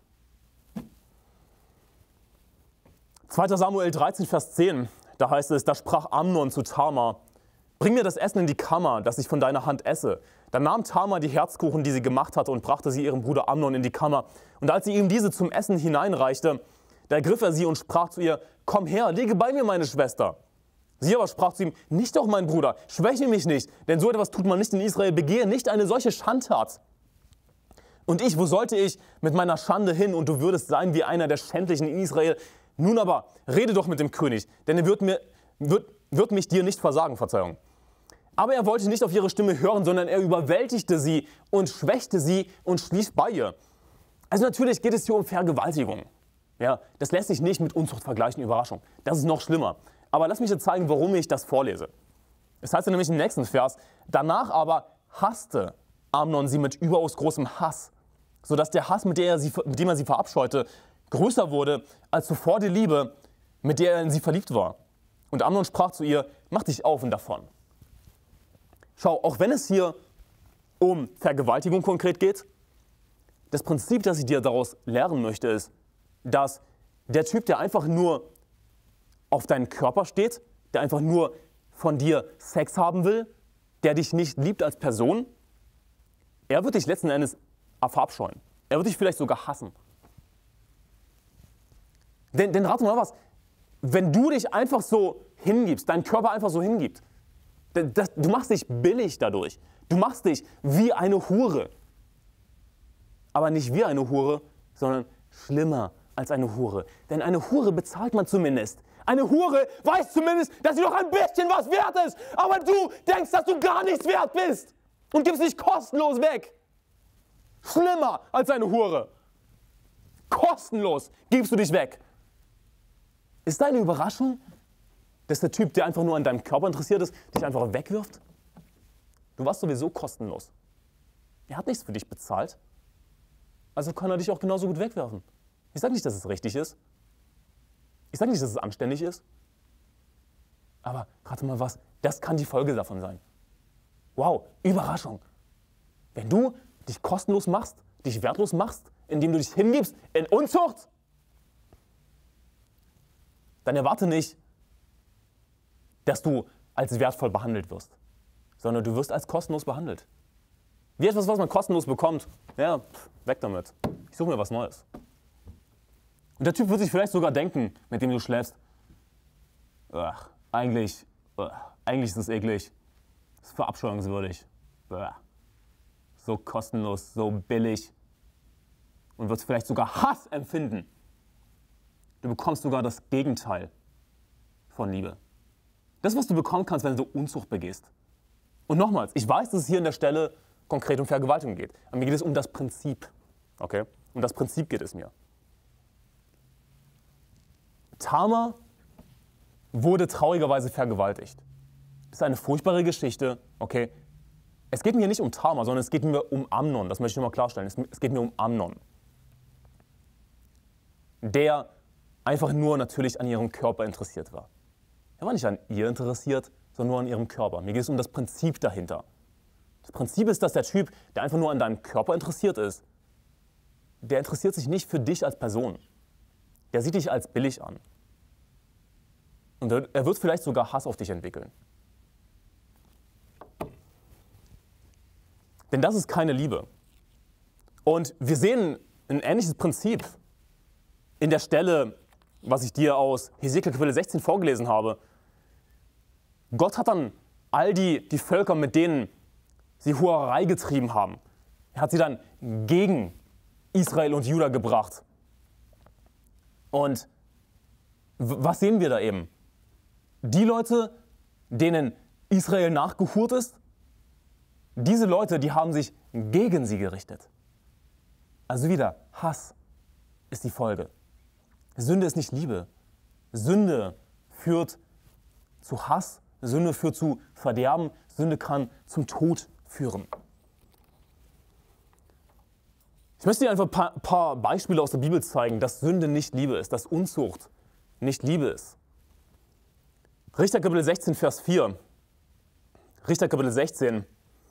2. Samuel 13, Vers 10, da heißt es, da sprach Amnon zu Tamar, bring mir das Essen in die Kammer, das ich von deiner Hand esse. Dann nahm Tamar die Herzkuchen, die sie gemacht hatte, und brachte sie ihrem Bruder Amnon in die Kammer. Und als sie ihm diese zum Essen hineinreichte, da ergriff er sie und sprach zu ihr, komm her, lege bei mir meine Schwester. Sie aber sprach zu ihm, nicht doch, mein Bruder, schwäche mich nicht, denn so etwas tut man nicht in Israel, begehe nicht eine solche Schandtat. Und ich, wo sollte ich mit meiner Schande hin, und du würdest sein wie einer der Schändlichen in Israel? Nun aber, rede doch mit dem König, denn er wird mich dir nicht versagen, Verzeihung. Aber er wollte nicht auf ihre Stimme hören, sondern er überwältigte sie und schwächte sie und schlief bei ihr. Also natürlich geht es hier um Vergewaltigung. Ja, das lässt sich nicht mit Unzucht vergleichen, Überraschung. Das ist noch schlimmer. Aber lass mich dir zeigen, warum ich das vorlese. Es heißt ja nämlich im nächsten Vers, danach aber hasste Amnon sie mit überaus großem Hass, sodass der Hass, mit dem er sie verabscheute, größer wurde als zuvor die Liebe, mit der er in sie verliebt war. Und Amnon sprach zu ihr, mach dich auf und davon. Schau, auch wenn es hier um Vergewaltigung konkret geht, das Prinzip, das ich dir daraus lehren möchte, ist, dass der Typ, der einfach nur auf deinen Körper steht, der einfach nur von dir Sex haben will, der dich nicht liebt als Person, er wird dich letzten Endes verabscheuen. Er wird dich vielleicht sogar hassen. Denn rate mal was, wenn du dich einfach so hingibst, deinen Körper einfach so hingibt, du machst dich billig dadurch. Du machst dich wie eine Hure. Aber nicht wie eine Hure, sondern schlimmer als eine Hure. Denn eine Hure bezahlt man zumindest. Eine Hure weiß zumindest, dass sie doch ein bisschen was wert ist. Aber du denkst, dass du gar nichts wert bist und gibst dich kostenlos weg. Schlimmer als eine Hure. Kostenlos gibst du dich weg. Ist deine Überraschung, dass der Typ, der einfach nur an deinem Körper interessiert ist, dich einfach wegwirft? Du warst sowieso kostenlos. Er hat nichts für dich bezahlt. Also kann er dich auch genauso gut wegwerfen. Ich sage nicht, dass es richtig ist. Ich sage nicht, dass es anständig ist. Aber rate mal was, das kann die Folge davon sein. Wow, Überraschung. Wenn du dich kostenlos machst, dich wertlos machst, indem du dich hingibst in Unzucht, dann erwarte nicht, dass du als wertvoll behandelt wirst, sondern du wirst als kostenlos behandelt. Wie etwas, was man kostenlos bekommt, ja, weg damit. Ich suche mir was Neues. Und der Typ wird sich vielleicht sogar denken, mit dem du schläfst, eigentlich ist es eklig, das ist verabscheuungswürdig, so kostenlos, so billig, und wird vielleicht sogar Hass empfinden. Du bekommst sogar das Gegenteil von Liebe. Das, was du bekommen kannst, wenn du Unzucht begehst. Und nochmals, ich weiß, dass es hier an der Stelle konkret um Vergewaltigung geht. Aber mir geht es um das Prinzip. Okay? Um das Prinzip geht es mir. Tamar wurde traurigerweise vergewaltigt. Das ist eine furchtbare Geschichte. Okay? Es geht mir nicht um Tamar, sondern es geht mir um Amnon. Das möchte ich nochmal klarstellen. Es geht mir um Amnon. Der einfach nur natürlich an ihrem Körper interessiert war. Er war nicht an ihr interessiert, sondern nur an ihrem Körper. Mir geht es um das Prinzip dahinter. Das Prinzip ist, dass der Typ, der einfach nur an deinem Körper interessiert ist, der interessiert sich nicht für dich als Person. Der sieht dich als billig an. Und er wird vielleicht sogar Hass auf dich entwickeln. Denn das ist keine Liebe. Und wir sehen ein ähnliches Prinzip in der Stelle, was ich dir aus Hesekiel Kapitel 16 vorgelesen habe. Gott hat dann all die Völker, mit denen sie Hurerei getrieben haben, er hat sie dann gegen Israel und Juda gebracht. Und was sehen wir da eben? Die Leute, denen Israel nachgehurt ist, diese Leute, die haben sich gegen sie gerichtet. Also wieder, Hass ist die Folge. Sünde ist nicht Liebe. Sünde führt zu Hass, Sünde führt zu Verderben, Sünde kann zum Tod führen. Ich möchte dir einfach ein paar Beispiele aus der Bibel zeigen, dass Sünde nicht Liebe ist, dass Unzucht nicht Liebe ist. Richter Kapitel 16, Vers 4. Richter Kapitel 16.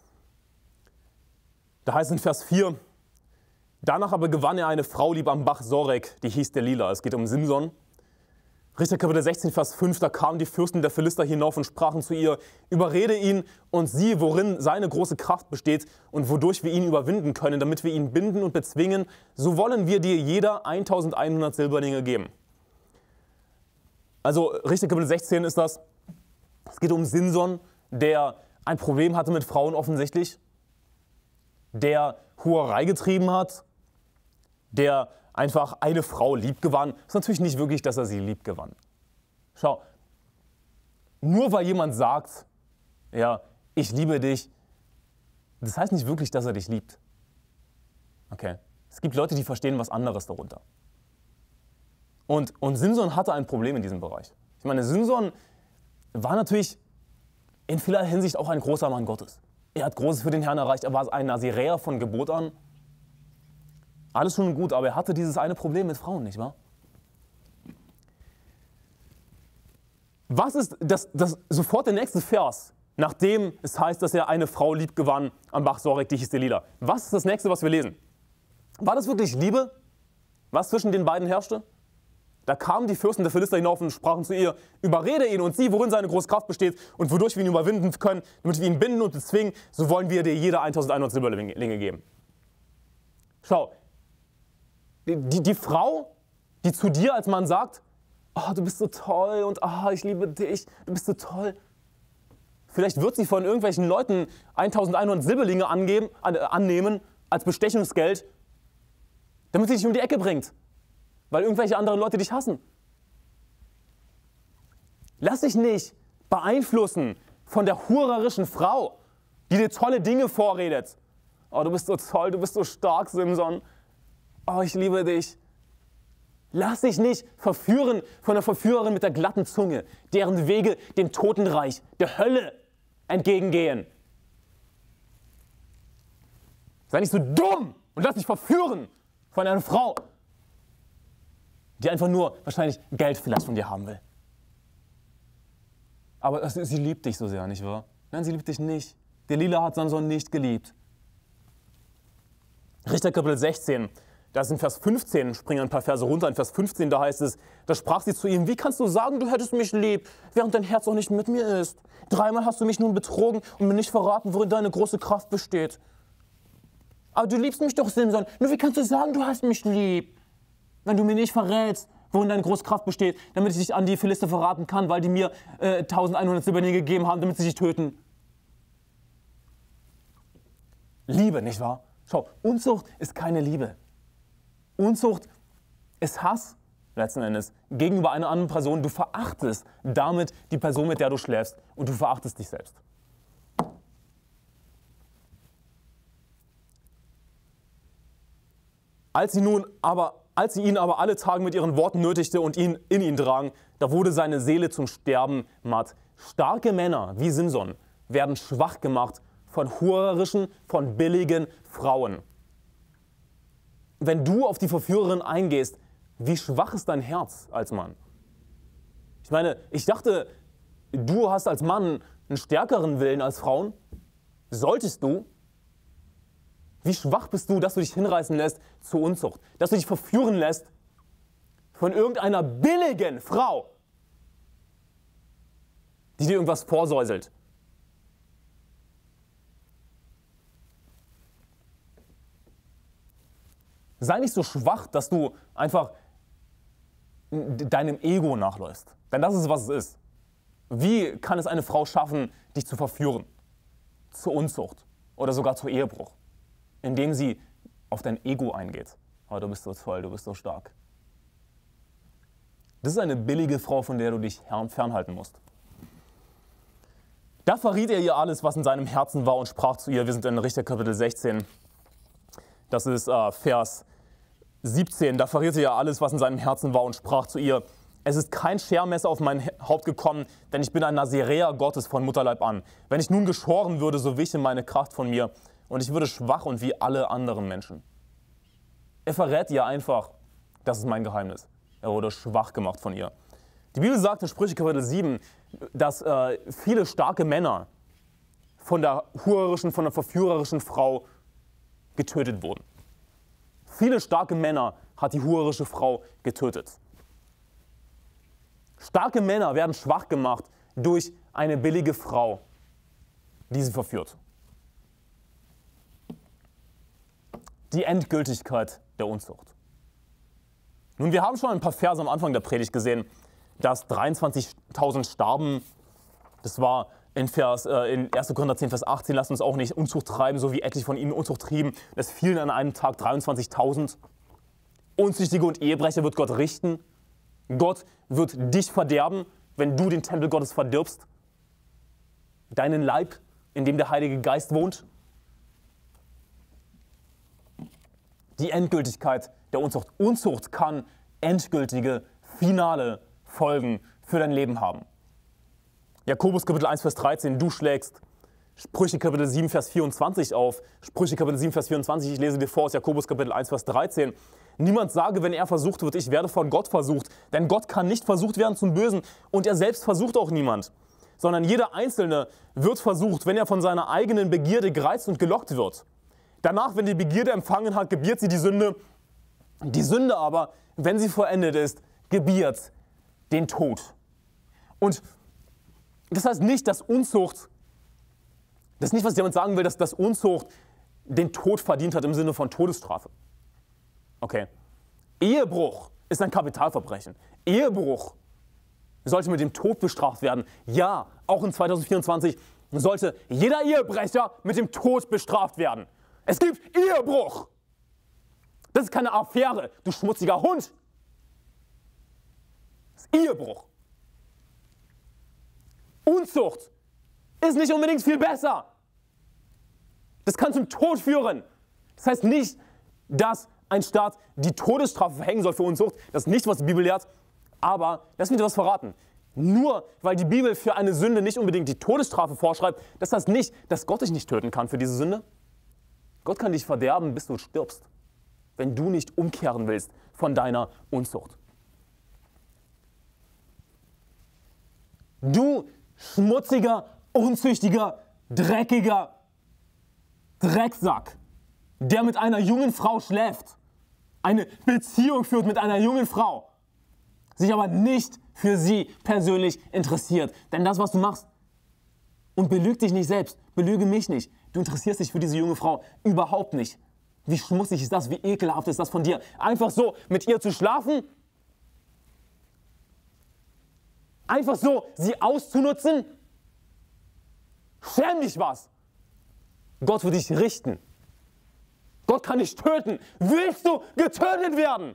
Da heißt es in Vers 4, danach aber gewann er eine Frau lieb am Bach Sorek, die hieß Delila. Es geht um Simson. Richter Kapitel 16, Vers 5, da kamen die Fürsten der Philister hinauf und sprachen zu ihr, überrede ihn und sieh, worin seine große Kraft besteht und wodurch wir ihn überwinden können, damit wir ihn binden und bezwingen, so wollen wir dir jeder 1100 Silberlinge geben. Also Richter Kapitel 16 ist das. Es geht um Simson, der ein Problem hatte mit Frauen offensichtlich, der Hurerei getrieben hat, der einfach eine Frau lieb gewann. Das ist natürlich nicht wirklich, dass er sie lieb gewann. Schau, nur weil jemand sagt, ja, ich liebe dich, das heißt nicht wirklich, dass er dich liebt. Okay? Es gibt Leute, die verstehen was anderes darunter. Und Simson hatte ein Problem in diesem Bereich. Ich meine, Simson war natürlich in vieler Hinsicht auch ein großer Mann Gottes. Er hat Großes für den Herrn erreicht, er war ein Naziräer von Geburt an. Alles schon gut, aber er hatte dieses eine Problem mit Frauen, nicht wahr? Was ist sofort der nächste Vers, nachdem es heißt, dass er eine Frau lieb gewann am Bach Sorek, die hieß Delila? Was ist das nächste, was wir lesen? War das wirklich Liebe, was zwischen den beiden herrschte? Da kamen die Fürsten der Philister hinauf und sprachen zu ihr, überrede ihn und sieh, worin seine große Kraft besteht und wodurch wir ihn überwinden können, damit wir ihn binden und bezwingen, so wollen wir dir jeder 1100 Silberlinge geben. Schau, die Frau, die zu dir als Mann sagt, oh, du bist so toll und oh, ich liebe dich, du bist so toll. Vielleicht wird sie von irgendwelchen Leuten 1100 Silberlinge annehmen als Bestechungsgeld, damit sie dich um die Ecke bringt. Weil irgendwelche anderen Leute dich hassen. Lass dich nicht beeinflussen von der hurerischen Frau, die dir tolle Dinge vorredet. Oh, du bist so toll, du bist so stark, Simson. Oh, ich liebe dich. Lass dich nicht verführen von der Verführerin mit der glatten Zunge, deren Wege dem Totenreich, der Hölle entgegengehen. Sei nicht so dumm und lass dich verführen von einer Frau, die einfach nur wahrscheinlich Geld vielleicht von dir haben will. Aber sie liebt dich so sehr, nicht wahr? Nein, sie liebt dich nicht. Delila hat Samson nicht geliebt. Richter Kapitel 16, da ist in Vers 15, springen ein paar Verse runter, in Vers 15, da heißt es, da sprach sie zu ihm, wie kannst du sagen, du hättest mich lieb, während dein Herz auch nicht mit mir ist? 3-mal hast du mich nun betrogen und mir nicht verraten, worin deine große Kraft besteht. Aber du liebst mich doch, Simson, nur wie kannst du sagen, du hast mich lieb? Wenn du mir nicht verrätst, worin deine große Kraft besteht, damit ich dich an die Philister verraten kann, weil die mir 1100 Silberlinge gegeben haben, damit sie dich töten. Liebe, nicht wahr? Schau, Unzucht ist keine Liebe. Unzucht ist Hass, letzten Endes, gegenüber einer anderen Person. Du verachtest damit die Person, mit der du schläfst, und du verachtest dich selbst. Als sie ihn aber alle Tage mit ihren Worten nötigte und ihn in ihn drang, da wurde seine Seele zum Sterben matt. Starke Männer wie Simson werden schwach gemacht von hurerischen, von billigen Frauen. Wenn du auf die Verführerin eingehst, wie schwach ist dein Herz als Mann? Ich meine, ich dachte, du hast als Mann einen stärkeren Willen als Frauen. Solltest du? Wie schwach bist du, dass du dich hinreißen lässt zur Unzucht? Dass du dich verführen lässt von irgendeiner billigen Frau, die dir irgendwas vorsäuselt. Sei nicht so schwach, dass du einfach deinem Ego nachläufst. Denn das ist, was es ist. Wie kann es eine Frau schaffen, dich zu verführen? Zur Unzucht oder sogar zu Ehebruch? Indem sie auf dein Ego eingeht. Oh, du bist so toll, du bist so stark. Das ist eine billige Frau, von der du dich fernhalten musst. Da verriet er ihr alles, was in seinem Herzen war und sprach zu ihr. Wir sind in Richter Kapitel 16. Das ist Vers 17. Da verriet er ihr alles, was in seinem Herzen war und sprach zu ihr. Es ist kein Schermesser auf mein Haupt gekommen, denn ich bin ein Naziräer Gottes von Mutterleib an. Wenn ich nun geschoren würde, so wiche meine Kraft von mir und ich würde schwach und wie alle anderen Menschen. Er verrät ihr einfach, das ist mein Geheimnis. Er wurde schwach gemacht von ihr. Die Bibel sagt in Sprüche Kapitel 7, dass viele starke Männer von der hurerischen, von der verführerischen Frau getötet wurden. Viele starke Männer hat die hurerische Frau getötet. Starke Männer werden schwach gemacht durch eine billige Frau, die sie verführt. Die Endgültigkeit der Unzucht. Nun, wir haben schon ein paar Verse am Anfang der Predigt gesehen, dass 23.000 starben. Das war in 1. Korinther 10, Vers 18, lasst uns auch nicht Unzucht treiben, so wie etliche von ihnen Unzucht trieben. Es fielen an einem Tag 23.000. Unzüchtige und Ehebrecher wird Gott richten. Gott wird dich verderben, wenn du den Tempel Gottes verdirbst. Deinen Leib, in dem der Heilige Geist wohnt. Die Endgültigkeit der Unzucht. Unzucht kann endgültige, finale Folgen für dein Leben haben. Jakobus Kapitel 1, Vers 13, du schlägst Sprüche Kapitel 7, Vers 24 auf. Sprüche Kapitel 7, Vers 24, ich lese dir vor aus Jakobus Kapitel 1, Vers 13. Niemand sage, wenn er versucht wird, ich werde von Gott versucht. Denn Gott kann nicht versucht werden zum Bösen und er selbst versucht auch niemand. Sondern jeder Einzelne wird versucht, wenn er von seiner eigenen Begierde gereizt und gelockt wird. Danach, wenn die Begierde empfangen hat, gebiert sie die Sünde. Die Sünde aber, wenn sie vollendet ist, gebiert den Tod. Und das heißt nicht, dass Unzucht, das ist nicht, was ich damit sagen will, dass Unzucht den Tod verdient hat im Sinne von Todesstrafe. Okay. Ehebruch ist ein Kapitalverbrechen. Ehebruch sollte mit dem Tod bestraft werden. Ja, auch in 2024 sollte jeder Ehebrecher mit dem Tod bestraft werden. Es gibt Ehebruch. Das ist keine Affäre, du schmutziger Hund. Das ist Ehebruch. Unzucht ist nicht unbedingt viel besser. Das kann zum Tod führen. Das heißt nicht, dass ein Staat die Todesstrafe verhängen soll für Unzucht. Das ist nicht, was die Bibel lehrt. Aber lass mich dir was verraten. Nur weil die Bibel für eine Sünde nicht unbedingt die Todesstrafe vorschreibt, das heißt nicht, dass Gott dich nicht töten kann für diese Sünde. Gott kann dich verderben, bis du stirbst, wenn du nicht umkehren willst von deiner Unzucht. Du schmutziger, unzüchtiger, dreckiger Drecksack, der mit einer jungen Frau schläft, eine Beziehung führt mit einer jungen Frau, sich aber nicht für sie persönlich interessiert. Denn das, was du machst, und belüg dich nicht selbst, belüge mich nicht. Du interessierst dich für diese junge Frau überhaupt nicht. Wie schmutzig ist das, wie ekelhaft ist das von dir, einfach so mit ihr zu schlafen? Einfach so sie auszunutzen? Schäm dich was! Gott wird dich richten. Gott kann dich töten. Willst du getötet werden?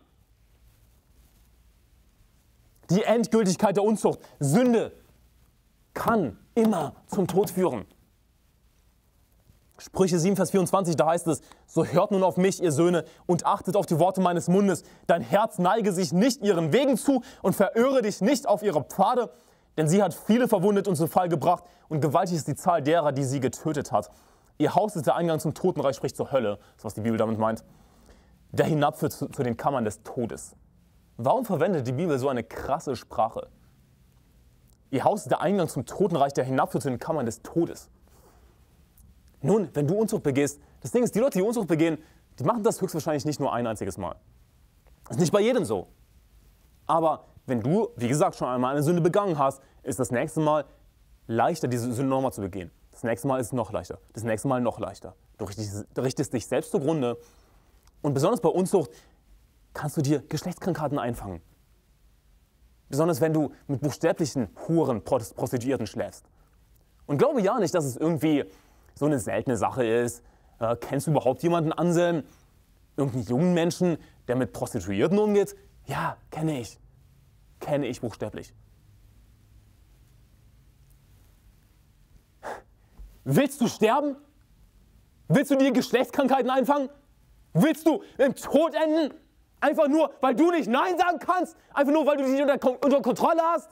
Die Endgültigkeit der Unzucht. Sünde kann immer zum Tod führen. Sprüche 7, Vers 24, da heißt es, so hört nun auf mich, ihr Söhne, und achtet auf die Worte meines Mundes. Dein Herz neige sich nicht ihren Wegen zu und verirre dich nicht auf ihre Pfade, denn sie hat viele verwundet und zu Fall gebracht und gewaltig ist die Zahl derer, die sie getötet hat. Ihr Haus ist der Eingang zum Totenreich, sprich zur Hölle, das ist, was die Bibel damit meint, der hinabführt zu den Kammern des Todes. Warum verwendet die Bibel so eine krasse Sprache? Ihr Haus ist der Eingang zum Totenreich, der hinabführt zu den Kammern des Todes. Nun, wenn du Unzucht begehst, das Ding ist, die Leute, die Unzucht begehen, die machen das höchstwahrscheinlich nicht nur ein einziges Mal. Das ist nicht bei jedem so. Aber wenn du, wie gesagt, schon einmal eine Sünde begangen hast, ist das nächste Mal leichter, diese Sünde nochmal zu begehen. Das nächste Mal ist es noch leichter. Das nächste Mal noch leichter. Du richtest dich selbst zugrunde. Und besonders bei Unzucht kannst du dir Geschlechtskrankheiten einfangen. Besonders wenn du mit buchstäblichen Huren, Prostituierten schläfst. Und glaube ja nicht, dass es irgendwie so eine seltene Sache ist. Kennst du überhaupt jemanden, Anselm? Irgendeinen jungen Menschen, der mit Prostituierten umgeht? Ja, kenne ich. Kenne ich buchstäblich. Willst du sterben? Willst du dir Geschlechtskrankheiten einfangen? Willst du im Tod enden? Einfach nur, weil du nicht Nein sagen kannst? Einfach nur, weil du dich unter Kontrolle hast?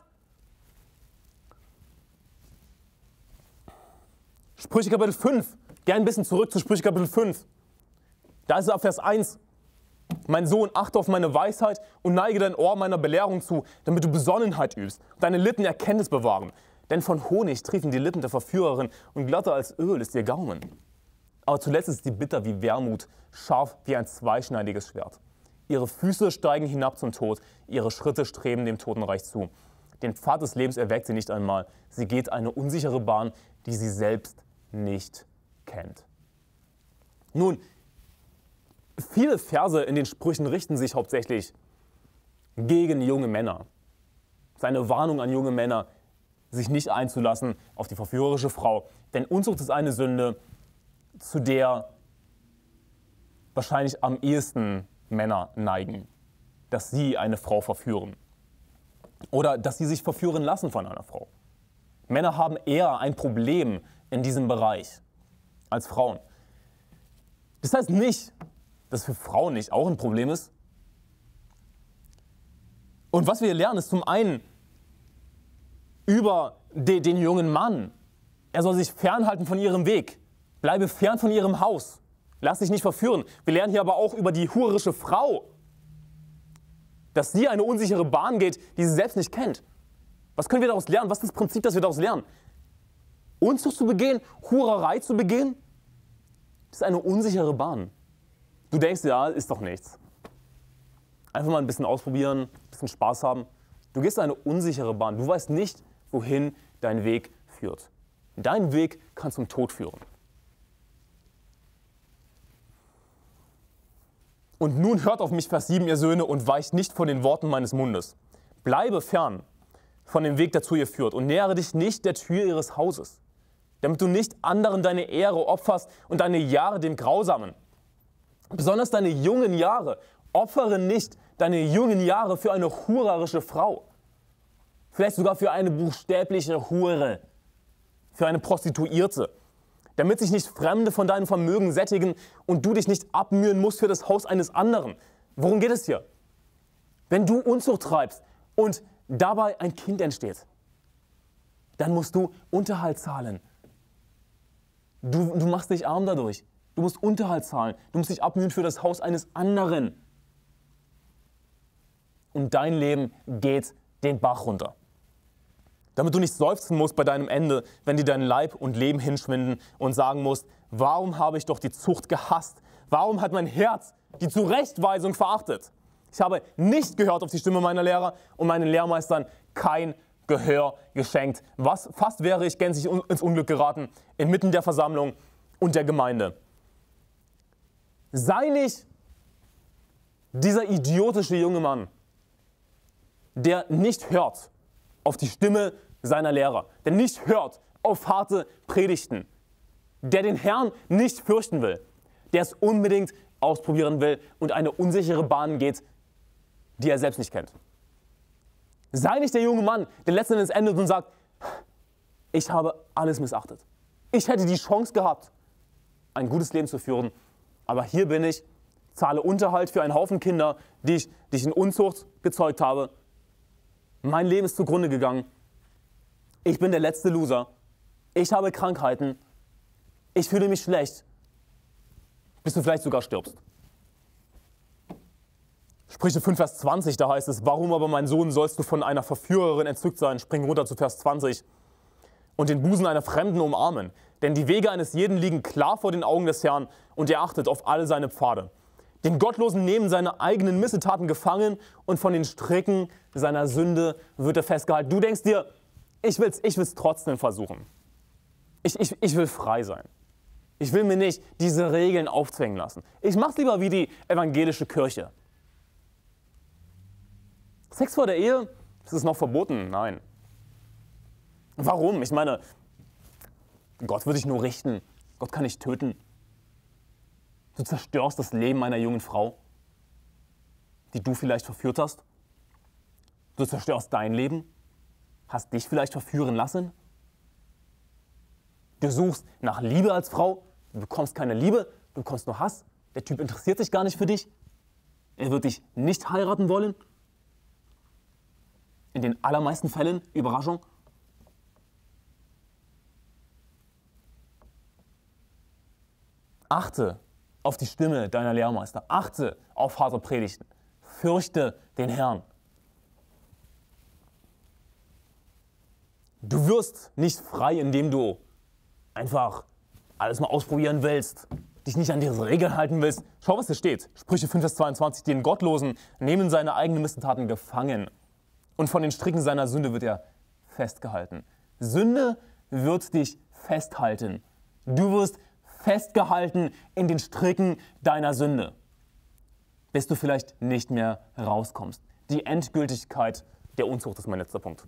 Sprüche Kapitel 5. Gern ein bisschen zurück zu Sprüche Kapitel 5. Da ist es ab Vers 1. Mein Sohn, achte auf meine Weisheit und neige dein Ohr meiner Belehrung zu, damit du Besonnenheit übst und deine Lippen Erkenntnis bewahren. Denn von Honig triefen die Lippen der Verführerin und glatter als Öl ist ihr Gaumen. Aber zuletzt ist sie bitter wie Wermut, scharf wie ein zweischneidiges Schwert. Ihre Füße steigen hinab zum Tod, ihre Schritte streben dem Totenreich zu. Den Pfad des Lebens erwägt sie nicht einmal. Sie geht eine unsichere Bahn, die sie selbst nicht kennt. Nun, viele Verse in den Sprüchen richten sich hauptsächlich gegen junge Männer. Seine Warnung an junge Männer, sich nicht einzulassen auf die verführerische Frau. Denn Unzucht ist eine Sünde, zu der wahrscheinlich am ehesten Männer neigen, dass sie eine Frau verführen oder dass sie sich verführen lassen von einer Frau. Männer haben eher ein Problem in diesem Bereich als Frauen. Das heißt nicht, dass für Frauen nicht auch ein Problem ist. Und was wir hier lernen, ist zum einen über den jungen Mann. Er soll sich fernhalten von ihrem Weg. Bleibe fern von ihrem Haus. Lass dich nicht verführen. Wir lernen hier aber auch über die hurerische Frau, dass sie eine unsichere Bahn geht, die sie selbst nicht kennt. Was können wir daraus lernen? Was ist das Prinzip, das wir daraus lernen? Unzucht zu begehen, Hurerei zu begehen, das ist eine unsichere Bahn. Du denkst, ja, ist doch nichts. Einfach mal ein bisschen ausprobieren, ein bisschen Spaß haben. Du gehst eine unsichere Bahn. Du weißt nicht, wohin dein Weg führt. Dein Weg kann zum Tod führen. Und nun hört auf mich, Vers 7, ihr Söhne, und weicht nicht von den Worten meines Mundes. Bleibe fern von dem Weg, der zu ihr führt, und nähere dich nicht der Tür ihres Hauses, damit du nicht anderen deine Ehre opferst und deine Jahre dem Grausamen. Besonders deine jungen Jahre. Opfere nicht deine jungen Jahre für eine hurerische Frau. Vielleicht sogar für eine buchstäbliche Hure, für eine Prostituierte. Damit sich nicht Fremde von deinem Vermögen sättigen und du dich nicht abmühen musst für das Haus eines anderen. Worum geht es hier? Wenn du Unzucht treibst und dabei ein Kind entsteht, dann musst du Unterhalt zahlen. Du machst dich arm dadurch. Du musst Unterhalt zahlen. Du musst dich abmühen für das Haus eines anderen. Und dein Leben geht den Bach runter. Damit du nicht seufzen musst bei deinem Ende, wenn dir dein Leib und Leben hinschwinden und sagen musst, warum habe ich doch die Zucht gehasst? Warum hat mein Herz die Zurechtweisung verachtet? Ich habe nicht gehört auf die Stimme meiner Lehrer und meinen Lehrmeistern kein Gehör geschenkt. Fast wäre ich gänzlich ins Unglück geraten, inmitten der Versammlung und der Gemeinde. Sei nicht dieser idiotische junge Mann, der nicht hört auf die Stimme seiner Lehrer, der nicht hört auf harte Predigten, der den Herrn nicht fürchten will, der es unbedingt ausprobieren will und eine unsichere Bahn geht, die er selbst nicht kennt. Sei nicht der junge Mann, der letzten Endes endet und sagt, ich habe alles missachtet. Ich hätte die Chance gehabt, ein gutes Leben zu führen, aber hier bin ich, zahle Unterhalt für einen Haufen Kinder, die ich in Unzucht gezeugt habe. Mein Leben ist zugrunde gegangen. Ich bin der letzte Loser. Ich habe Krankheiten. Ich fühle mich schlecht. Bis du vielleicht sogar stirbst. Sprüche 5, Vers 20, da heißt es, warum aber, mein Sohn, sollst du von einer Verführerin entzückt sein? Spring runter zu Vers 20. Und den Busen einer Fremden umarmen. Denn die Wege eines jeden liegen klar vor den Augen des Herrn und er achtet auf alle seine Pfade. Den Gottlosen nehmen seine eigenen Missetaten gefangen und von den Stricken seiner Sünde wird er festgehalten. Du denkst dir, ich will's trotzdem versuchen. Ich will frei sein. Ich will mir nicht diese Regeln aufzwängen lassen. Ich mach's lieber wie die evangelische Kirche. Sex vor der Ehe? Ist es noch verboten? Nein. Warum? Ich meine, Gott wird dich nur richten. Gott kann dich töten. Du zerstörst das Leben einer jungen Frau. die du vielleicht verführt hast. Du zerstörst dein Leben, hast dich vielleicht verführen lassen. Du suchst nach Liebe als Frau, du bekommst keine Liebe, du bekommst nur Hass. Der Typ interessiert sich gar nicht für dich. Er wird dich nicht heiraten wollen. In den allermeisten Fällen, Überraschung. Achte auf die Stimme deiner Lehrmeister. Achte auf harte Predigten. Fürchte den Herrn. Du wirst nicht frei, indem du einfach alles mal ausprobieren willst, dich nicht an diese Regeln halten willst. Schau, was hier steht. Sprüche 5, Vers 22. Den Gottlosen nehmen seine eigenen Missetaten gefangen und von den Stricken seiner Sünde wird er festgehalten. Sünde wird dich festhalten. Du wirst festgehalten in den Stricken deiner Sünde, bis du vielleicht nicht mehr rauskommst. Die Endgültigkeit der Unzucht ist mein letzter Punkt.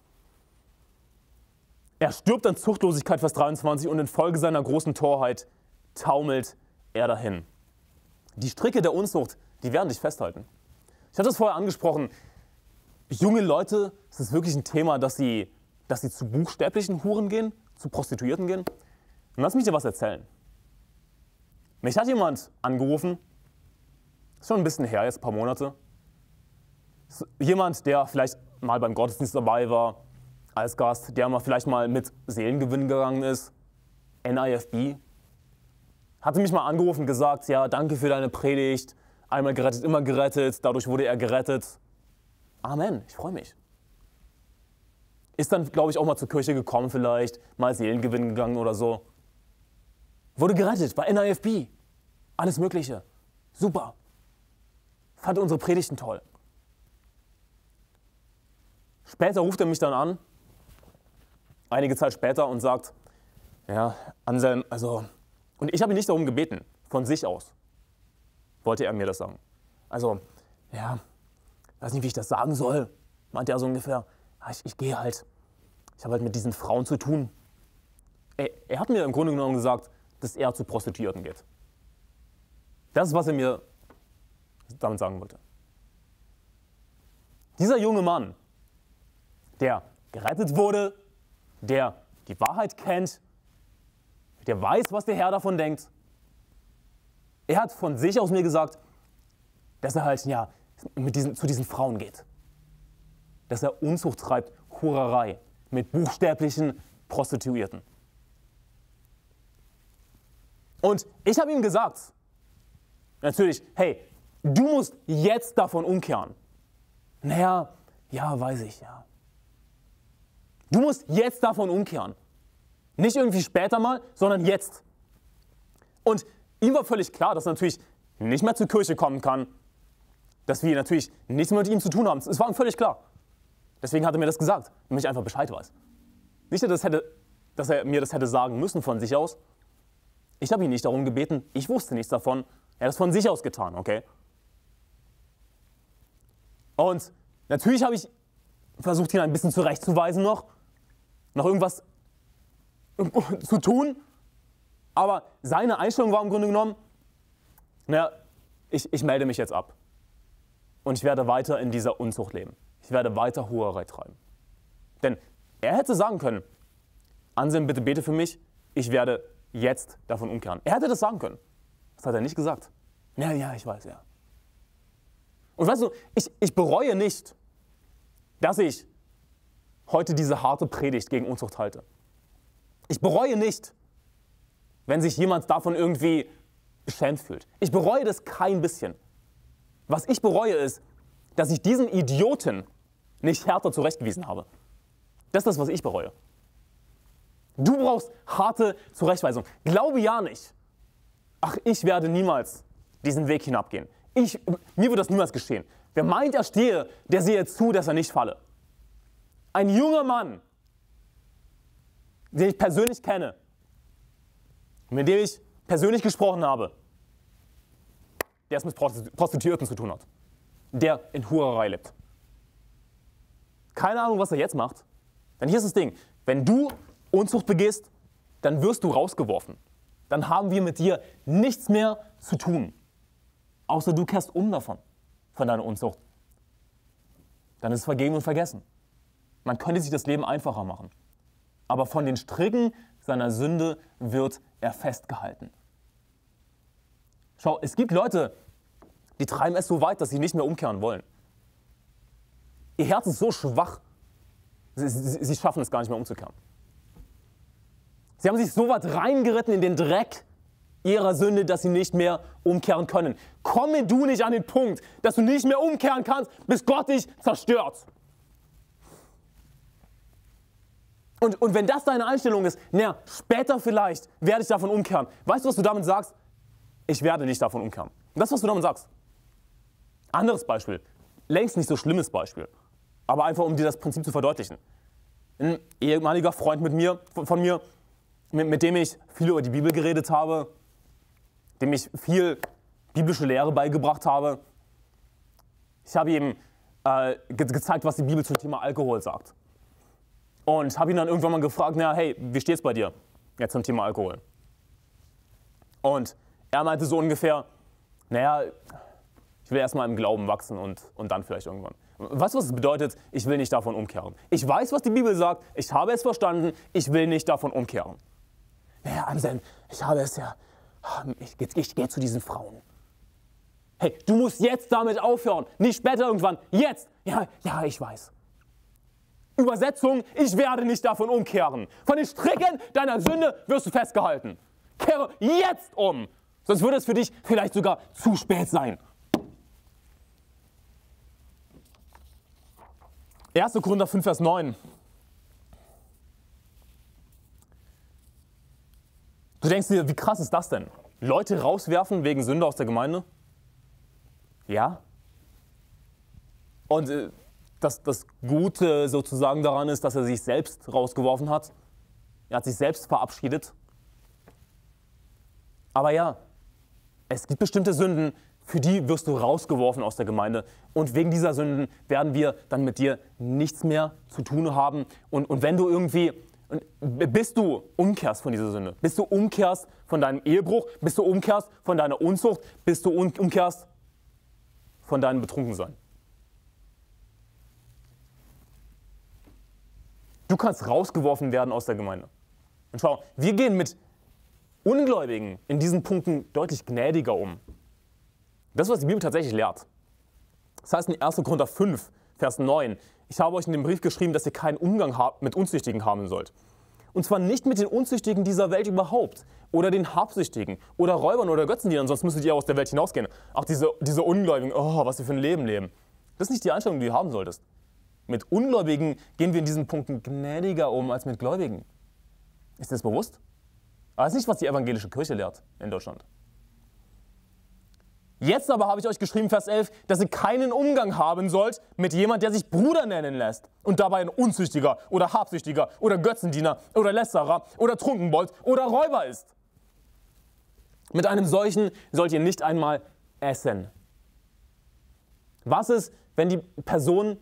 Er stirbt an Zuchtlosigkeit, Vers 23, und infolge seiner großen Torheit taumelt er dahin. Die Stricke der Unzucht, die werden dich festhalten. Ich hatte es vorher angesprochen, junge Leute, es ist wirklich ein Thema, dass sie zu buchstäblichen Huren gehen, zu Prostituierten gehen. Und lass mich dir was erzählen. Mich hat jemand angerufen, ist schon ein bisschen her, jetzt ein paar Monate. Jemand, der vielleicht mal beim Gottesdienst dabei war, als Gast, der vielleicht mal mit Seelengewinn gegangen ist, NIFB, hatte mich mal angerufen und gesagt, ja, danke für deine Predigt, einmal gerettet, immer gerettet, dadurch wurde er gerettet. Amen, ich freue mich. Ist dann, glaube ich, auch mal zur Kirche gekommen vielleicht, mal Seelengewinn gegangen oder so. Wurde gerettet bei NIFB, alles Mögliche, super. Fand unsere Predigten toll. Später ruft er mich dann an, einige Zeit später, und sagt, ja, Anselm, und ich habe ihn nicht darum gebeten, von sich aus wollte er mir das sagen. Ja, weiß nicht, wie ich das sagen soll, meinte er so ungefähr. Ja, ich gehe halt, ich habe halt mit diesen Frauen zu tun. Er hat mir im Grunde genommen gesagt, dass er zu Prostituierten geht. Das ist, was er mir damit sagen wollte. Dieser junge Mann, der gerettet wurde, der die Wahrheit kennt, der weiß, was der Herr davon denkt. Er hat von sich aus mir gesagt, dass er halt zu diesen Frauen geht. Dass er Unzucht treibt, Hurerei mit buchstäblichen Prostituierten. Und ich habe ihm gesagt, natürlich, hey, du musst jetzt davon umkehren. Naja, ja, weiß ich, ja. Du musst jetzt davon umkehren. Nicht irgendwie später mal, sondern jetzt. Und ihm war völlig klar, dass er natürlich nicht mehr zur Kirche kommen kann, dass wir natürlich nichts mehr mit ihm zu tun haben. Es war ihm völlig klar. Deswegen hat er mir das gesagt, damit ich einfach Bescheid weiß. Nicht, dass er mir das hätte sagen müssen von sich aus. Ich habe ihn nicht darum gebeten, ich wusste nichts davon. Er hat es von sich aus getan, okay? Und natürlich habe ich versucht, ihn ein bisschen zurechtzuweisen noch irgendwas zu tun. Aber seine Einstellung war im Grunde genommen, ich melde mich jetzt ab. Und ich werde weiter in dieser Unzucht leben. Ich werde weiter Hurerei treiben. Denn er hätte sagen können, Anselm, bitte bete für mich, ich werde jetzt davon umkehren. Er hätte das sagen können. Das hat er nicht gesagt. Ja, ich weiß, ja. Und weißt du, ich bereue nicht, dass ich heute diese harte Predigt gegen Unzucht halte. Ich bereue nicht, wenn sich jemand davon irgendwie beschämt fühlt. Ich bereue das kein bisschen. Was ich bereue ist, dass ich diesen Idioten nicht härter zurechtgewiesen habe. Das ist das, was ich bereue. Du brauchst harte Zurechtweisung. Glaube ja nicht. Ach, ich werde niemals diesen Weg hinabgehen. Mir wird das niemals geschehen. Wer meint, er stehe, der sehe zu, dass er nicht falle. Ein junger Mann, den ich persönlich kenne, mit dem ich persönlich gesprochen habe, der es mit Prostituierten zu tun hat, der in Hurerei lebt. Keine Ahnung, was er jetzt macht. Denn hier ist das Ding, wenn du Unzucht begehst, dann wirst du rausgeworfen. Dann haben wir mit dir nichts mehr zu tun. Außer du kehrst um davon von deiner Unzucht, dann ist es vergeben und vergessen. Man könnte sich das Leben einfacher machen. Aber von den Stricken seiner Sünde wird er festgehalten. Schau, es gibt Leute, die treiben es so weit, dass sie nicht mehr umkehren wollen. Ihr Herz ist so schwach, sie schaffen es gar nicht mehr umzukehren. Sie haben sich so weit reingeritten in den Dreck ihrer Sünde, dass sie nicht mehr umkehren können. Komme du nicht an den Punkt, dass du nicht mehr umkehren kannst, bis Gott dich zerstört. Und wenn das deine Einstellung ist, naja, später vielleicht werde ich davon umkehren. Weißt du, was du damit sagst? Ich werde nicht davon umkehren. Das ist, was du damit sagst. Anderes Beispiel, längst nicht so schlimmes Beispiel, aber einfach, um dir das Prinzip zu verdeutlichen. Ein ehemaliger Freund von mir, mit dem ich viel über die Bibel geredet habe, dem ich viel biblische Lehre beigebracht habe. Ich habe ihm gezeigt, was die Bibel zum Thema Alkohol sagt. Und habe ihn dann irgendwann mal gefragt, na hey, wie steht's bei dir jetzt zum Thema Alkohol? Und er meinte so ungefähr, naja, ich will erstmal im Glauben wachsen und dann vielleicht irgendwann. Weißt du, was es bedeutet? Ich will nicht davon umkehren. Ich weiß, was die Bibel sagt, ich habe es verstanden, ich will nicht davon umkehren. Naja, Amsen, ich habe es ja, ich gehe zu diesen Frauen. Hey, du musst jetzt damit aufhören, nicht später irgendwann, jetzt. Ja, ich weiß. Übersetzung, ich werde nicht davon umkehren. Von den Stricken deiner Sünde wirst du festgehalten. Kehre jetzt um, sonst würde es für dich vielleicht sogar zu spät sein. 1. Korinther 5, Vers 9. Du denkst dir, wie krass ist das denn? Leute rauswerfen wegen Sünde aus der Gemeinde? Ja. Und das Gute sozusagen daran ist, dass er sich selbst rausgeworfen hat. Er hat sich selbst verabschiedet. Aber ja, es gibt bestimmte Sünden, für die wirst du rausgeworfen aus der Gemeinde. Und wegen dieser Sünden werden wir dann mit dir nichts mehr zu tun haben. Und wenn du irgendwie, bis du umkehrst von dieser Sünde, bis du umkehrst von deinem Ehebruch, bis du umkehrst von deiner Unzucht, bis du umkehrst von deinem Betrunkensein. Du kannst rausgeworfen werden aus der Gemeinde. Und schau, wir gehen mit Ungläubigen in diesen Punkten deutlich gnädiger um. Das ist, was die Bibel tatsächlich lehrt. Das heißt in 1. Korinther 5, Vers 9, ich habe euch in dem Brief geschrieben, dass ihr keinen Umgang mit Unzüchtigen haben sollt. Und zwar nicht mit den Unzüchtigen dieser Welt überhaupt oder den Habsüchtigen oder Räubern oder Götzendienern, sonst müsstet ihr aus der Welt hinausgehen. Auch diese Ungläubigen, oh, was sie für ein Leben leben. Das ist nicht die Einstellung, die du haben solltest. Mit Ungläubigen gehen wir in diesen Punkten gnädiger um als mit Gläubigen. Ist dir das bewusst? Aber das ist nicht, was die evangelische Kirche lehrt in Deutschland. Jetzt aber habe ich euch geschrieben, Vers 11, dass ihr keinen Umgang haben sollt mit jemand, der sich Bruder nennen lässt und dabei ein Unzüchtiger oder Habsüchtiger oder Götzendiener oder Lästerer oder Trunkenbold oder Räuber ist. Mit einem solchen sollt ihr nicht einmal essen. Was ist, wenn die Person,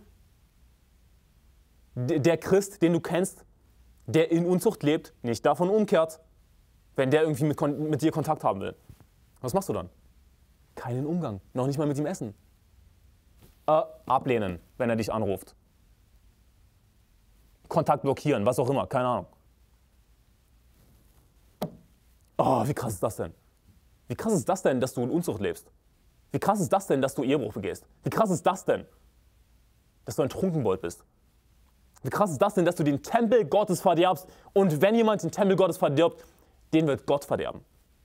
der Christ, den du kennst, der in Unzucht lebt, nicht davon umkehrt, wenn der irgendwie mit dir Kontakt haben will? Was machst du dann? Keinen Umgang, noch nicht mal mit ihm essen. Ablehnen, wenn er dich anruft. Kontakt blockieren, was auch immer, keine Ahnung. Oh, wie krass ist das denn? Wie krass ist das denn, dass du in Unzucht lebst? Wie krass ist das denn, dass du Ehebruch begehst? Wie krass ist das denn, dass du ein Trunkenbold bist? Wie krass ist das denn, dass du den Tempel Gottes verderbst? Und wenn jemand den Tempel Gottes verdirbt, den wird Gott verderben.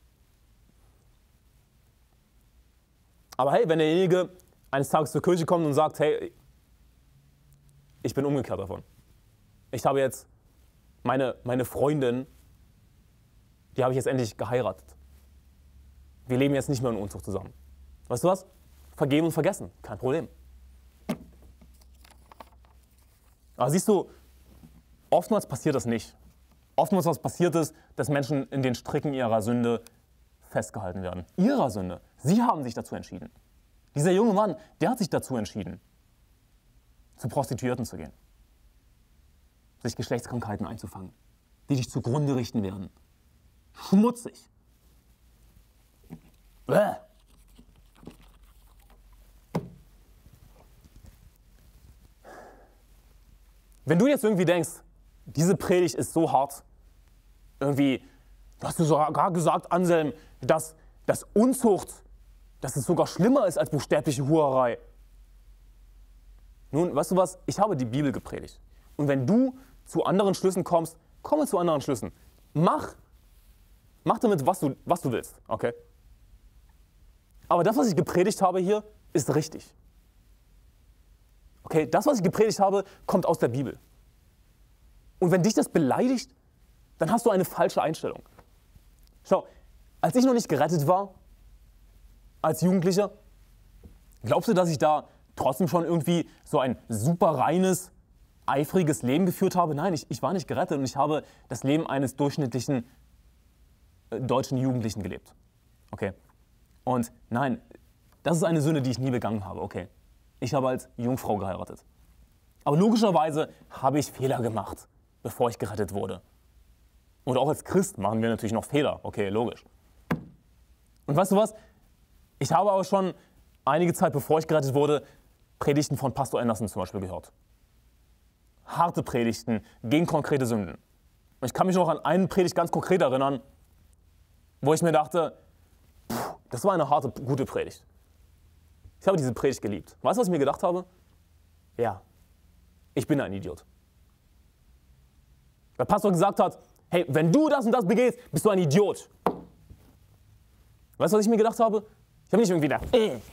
Aber hey, wenn derjenige eines Tages zur Kirche kommt und sagt, hey, ich bin umgekehrt davon. Ich habe jetzt meine Freundin, die habe ich jetzt endlich geheiratet. Wir leben jetzt nicht mehr in Unzucht zusammen. Weißt du was? Vergeben und vergessen, kein Problem. Aber siehst du, oftmals passiert das nicht. Oftmals was passiert ist, dass Menschen in den Stricken ihrer Sünde festgehalten werden. Ihrer Sünde. Sie haben sich dazu entschieden. Dieser junge Mann, der hat sich dazu entschieden, zu Prostituierten zu gehen. Sich Geschlechtskrankheiten einzufangen, die dich zugrunde richten werden. Schmutzig. Bäh. Wenn du jetzt irgendwie denkst, diese Predigt ist so hart, irgendwie, du hast sogar gesagt, Anselm, dass Unzucht, dass es sogar schlimmer ist als buchstäbliche Hurerei. Nun, weißt du was, ich habe die Bibel gepredigt. Und wenn du zu anderen Schlüssen kommst, komme zu anderen Schlüssen. Mach damit, was du willst, okay? Aber das, was ich gepredigt habe hier, ist richtig. Okay, das, was ich gepredigt habe, kommt aus der Bibel. Und wenn dich das beleidigt, dann hast du eine falsche Einstellung. Schau, als ich noch nicht gerettet war, als Jugendlicher, glaubst du, dass ich da trotzdem schon irgendwie so ein super reines, eifriges Leben geführt habe? Nein, ich war nicht gerettet und ich habe das Leben eines durchschnittlichen deutschen Jugendlichen gelebt. Okay? Und nein, das ist eine Sünde, die ich nie begangen habe. Okay? Ich habe als Jungfrau geheiratet. Aber logischerweise habe ich Fehler gemacht, bevor ich gerettet wurde. Und auch als Christ machen wir natürlich noch Fehler. Okay, logisch. Und weißt du was? Ich habe aber schon einige Zeit, bevor ich gerettet wurde, Predigten von Pastor Anderson zum Beispiel gehört. Harte Predigten gegen konkrete Sünden. Und ich kann mich noch an eine Predigt ganz konkret erinnern, wo ich mir dachte, das war eine harte, gute Predigt. Ich habe diese Predigt geliebt. Weißt du, was ich mir gedacht habe? Ja, ich bin ein Idiot. Der Pastor gesagt hat, hey, wenn du das und das begehst, bist du ein Idiot. Weißt du, was ich mir gedacht habe? Ich habe nicht irgendwie gedacht,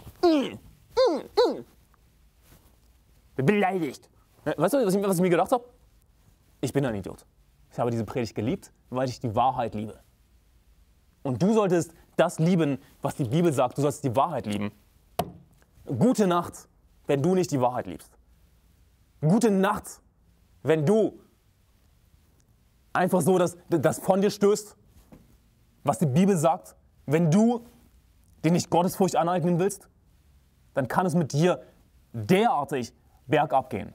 bin beleidigt. Weißt du, was ich mir gedacht habe? Ich bin ein Idiot. Ich habe diese Predigt geliebt, weil ich die Wahrheit liebe. Und du solltest das lieben, was die Bibel sagt. Du sollst die Wahrheit lieben. Gute Nacht, wenn du nicht die Wahrheit liebst. Gute Nacht, wenn du einfach so das von dir stößt, was die Bibel sagt. Wenn du dir nicht Gottesfurcht aneignen willst, dann kann es mit dir derartig bergab gehen.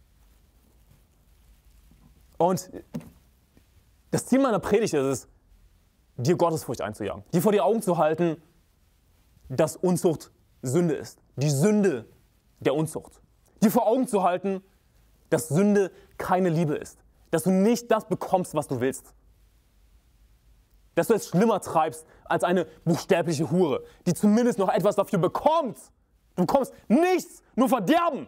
Und das Ziel meiner Predigt ist es, dir Gottesfurcht einzujagen, dir vor die Augen zu halten, dass Unzucht Sünde ist. Die Sünde der Unzucht. Dir vor Augen zu halten, dass Sünde keine Liebe ist. Dass du nicht das bekommst, was du willst. Dass du es schlimmer treibst als eine buchstäbliche Hure, die zumindest noch etwas dafür bekommt. Du bekommst nichts, nur Verderben.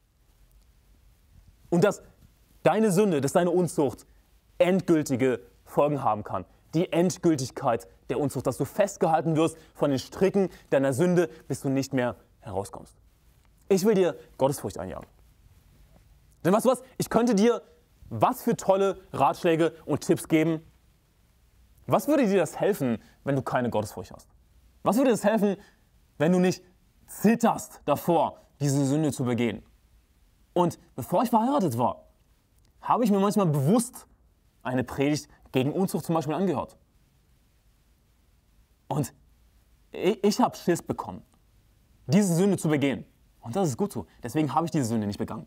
Und dass deine Sünde, dass deine Unzucht endgültige Folgen haben kann. Die Endgültigkeit der Unzucht, dass du festgehalten wirst von den Stricken deiner Sünde, bis du nicht mehr herauskommst. Ich will dir Gottesfurcht einjagen. Denn weißt du was? Ich könnte dir was für tolle Ratschläge und Tipps geben. Was würde dir das helfen, wenn du keine Gottesfurcht hast? Was würde das helfen, wenn du nicht zitterst davor, diese Sünde zu begehen? Und bevor ich verheiratet war, habe ich mir manchmal bewusst eine Predigt gegen Unzucht zum Beispiel angehört. Und ich habe Schiss bekommen, diese Sünde zu begehen. Und das ist gut so. Deswegen habe ich diese Sünde nicht begangen.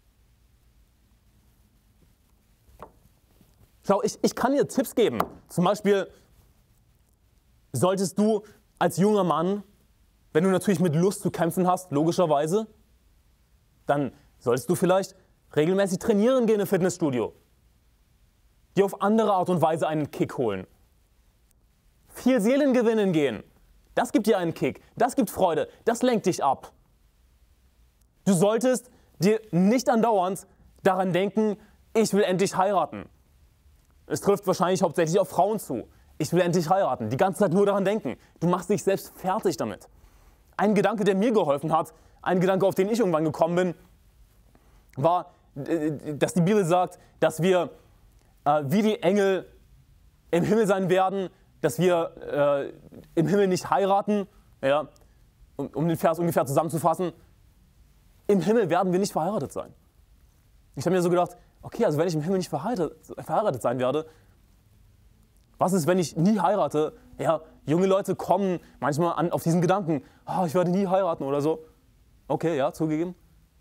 Schau, ich kann dir Tipps geben. Zum Beispiel solltest du als junger Mann, wenn du natürlich mit Lust zu kämpfen hast, logischerweise, dann solltest du vielleicht regelmäßig trainieren gehen im Fitnessstudio. Dir auf andere Art und Weise einen Kick holen. Viel Seelen gewinnen gehen. Das gibt dir einen Kick. Das gibt Freude. Das lenkt dich ab. Du solltest dir nicht andauernd daran denken, ich will endlich heiraten. Es trifft wahrscheinlich hauptsächlich auf Frauen zu. Ich will endlich heiraten. Die ganze Zeit nur daran denken. Du machst dich selbst fertig damit. Ein Gedanke, der mir geholfen hat, ein Gedanke, auf den ich irgendwann gekommen bin, war, dass die Bibel sagt, dass wir wie die Engel im Himmel sein werden, dass wir im Himmel nicht heiraten, ja, um den Vers ungefähr zusammenzufassen. Im Himmel werden wir nicht verheiratet sein. Ich habe mir so gedacht, okay, also wenn ich im Himmel nicht verheiratet sein werde, was ist, wenn ich nie heirate? Ja, junge Leute kommen manchmal auf diesen Gedanken, ich werde nie heiraten oder so. Okay, ja, zugegeben.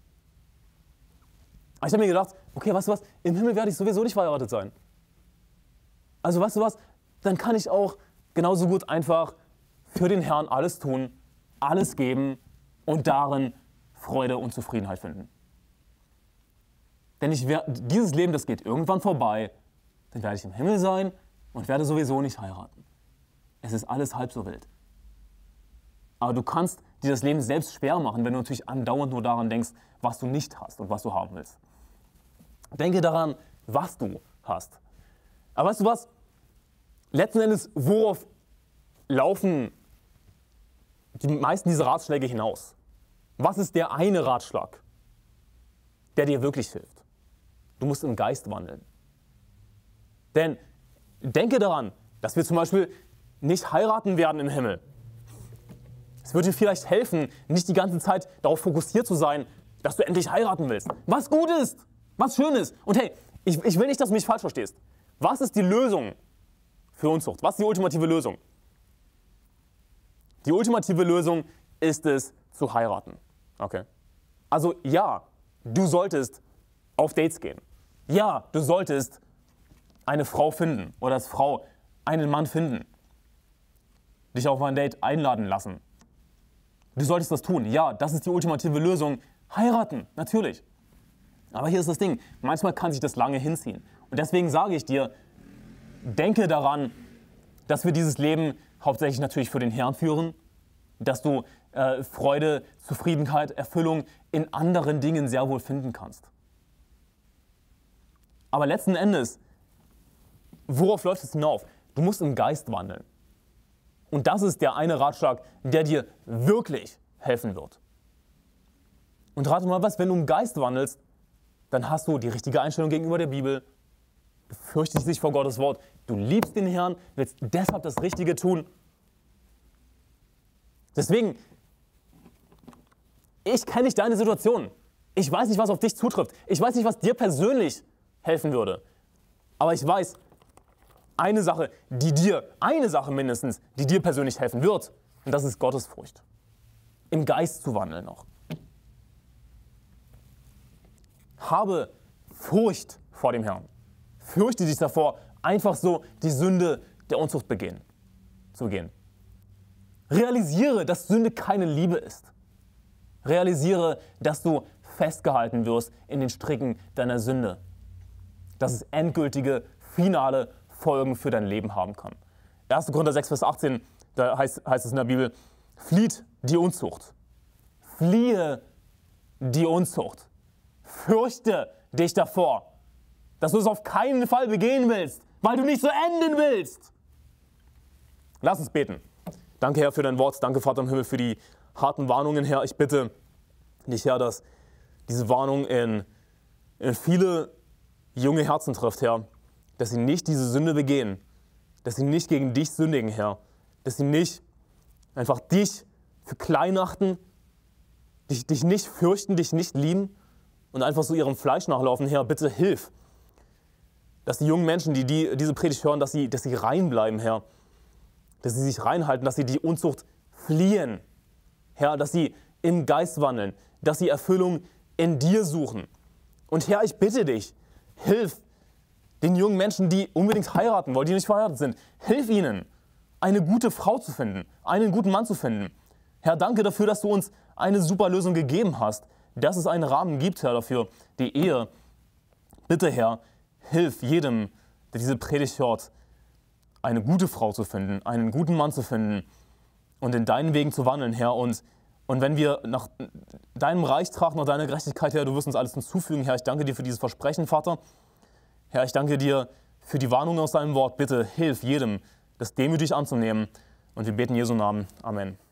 Aber ich habe mir gedacht, okay, weißt du was, im Himmel werde ich sowieso nicht verheiratet sein. Also weißt du was, dann kann ich auch genauso gut einfach für den Herrn alles tun, alles geben und darin Freude und Zufriedenheit finden. Denn dieses Leben, das geht irgendwann vorbei. Dann werde ich im Himmel sein und werde sowieso nicht heiraten. Es ist alles halb so wild. Aber du kannst dir das Leben selbst schwer machen, wenn du natürlich andauernd nur daran denkst, was du nicht hast und was du haben willst. Denke daran, was du hast. Aber weißt du was? Letzten Endes, worauf laufen die meisten dieser Ratschläge hinaus? Was ist der eine Ratschlag, der dir wirklich hilft? Du musst im Geist wandeln. Denn denke daran, dass wir zum Beispiel nicht heiraten werden im Himmel. Es würde dir vielleicht helfen, nicht die ganze Zeit darauf fokussiert zu sein, dass du endlich heiraten willst. Was gut ist, was schön ist. Und hey, ich will nicht, dass du mich falsch verstehst. Was ist die Lösung für Unzucht? Was ist die ultimative Lösung? Die ultimative Lösung ist es, zu heiraten. Okay. Also ja, du solltest auf Dates gehen. Ja, du solltest eine Frau finden oder als Frau einen Mann finden. Dich auf ein Date einladen lassen. Du solltest das tun. Ja, das ist die ultimative Lösung. Heiraten, natürlich. Aber hier ist das Ding, manchmal kann sich das lange hinziehen. Und deswegen sage ich dir, denke daran, dass wir dieses Leben hauptsächlich natürlich für den Herrn führen, dass du Freude, Zufriedenheit, Erfüllung in anderen Dingen sehr wohl finden kannst. Aber letzten Endes, worauf läuft es hinauf? Du musst im Geist wandeln. Und das ist der eine Ratschlag, der dir wirklich helfen wird. Und rate mal was, wenn du im Geist wandelst, dann hast du die richtige Einstellung gegenüber der Bibel. Du fürchtest dich vor Gottes Wort. Du liebst den Herrn, willst deshalb das Richtige tun. Deswegen, ich kenne nicht deine Situation. Ich weiß nicht, was auf dich zutrifft. Ich weiß nicht, was dir persönlich helfen würde. Aber ich weiß, eine Sache mindestens, die dir persönlich helfen wird. Und das ist Gottesfurcht. Im Geist zu wandeln noch. Habe Furcht vor dem Herrn. Fürchte dich davor, einfach so die Sünde der Unzucht zu begehen. Realisiere, dass Sünde keine Liebe ist. Realisiere, dass du festgehalten wirst in den Stricken deiner Sünde. Dass es endgültige, finale Folgen für dein Leben haben kann. 1. Korinther 6, Vers 18, da heißt es in der Bibel, flieht die Unzucht. Fliehe die Unzucht. Fürchte dich davor, dass du es auf keinen Fall begehen willst, weil du nicht so enden willst. Lass uns beten. Danke, Herr, für dein Wort. Danke, Vater im Himmel, für die harten Warnungen, Herr. Ich bitte dich, Herr, dass diese Warnung in viele junge Herzen trifft, Herr. Dass sie nicht diese Sünde begehen. Dass sie nicht gegen dich sündigen, Herr. Dass sie nicht einfach dich für klein achten, dich nicht fürchten, dich nicht lieben und einfach so ihrem Fleisch nachlaufen. Herr, bitte hilf, dass die jungen Menschen, die diese Predigt hören, dass sie rein bleiben, Herr. Dass sie sich reinhalten, dass sie die Unzucht fliehen. Herr, dass sie im Geist wandeln, dass sie Erfüllung in dir suchen. Und Herr, ich bitte dich, hilf den jungen Menschen, die unbedingt heiraten wollen, die nicht verheiratet sind. Hilf ihnen, eine gute Frau zu finden, einen guten Mann zu finden. Herr, danke dafür, dass du uns eine super Lösung gegeben hast, dass es einen Rahmen gibt, Herr, dafür, die Ehe. Bitte, Herr, hilf jedem, der diese Predigt hört, eine gute Frau zu finden, einen guten Mann zu finden und in deinen Wegen zu wandeln, Herr. Und wenn wir nach deinem Reich trachten, nach deiner Gerechtigkeit, Herr, du wirst uns alles hinzufügen, Herr. Ich danke dir für dieses Versprechen, Vater. Herr, ich danke dir für die Warnung aus deinem Wort. Bitte hilf jedem, das demütig anzunehmen. Und wir beten in Jesu Namen. Amen.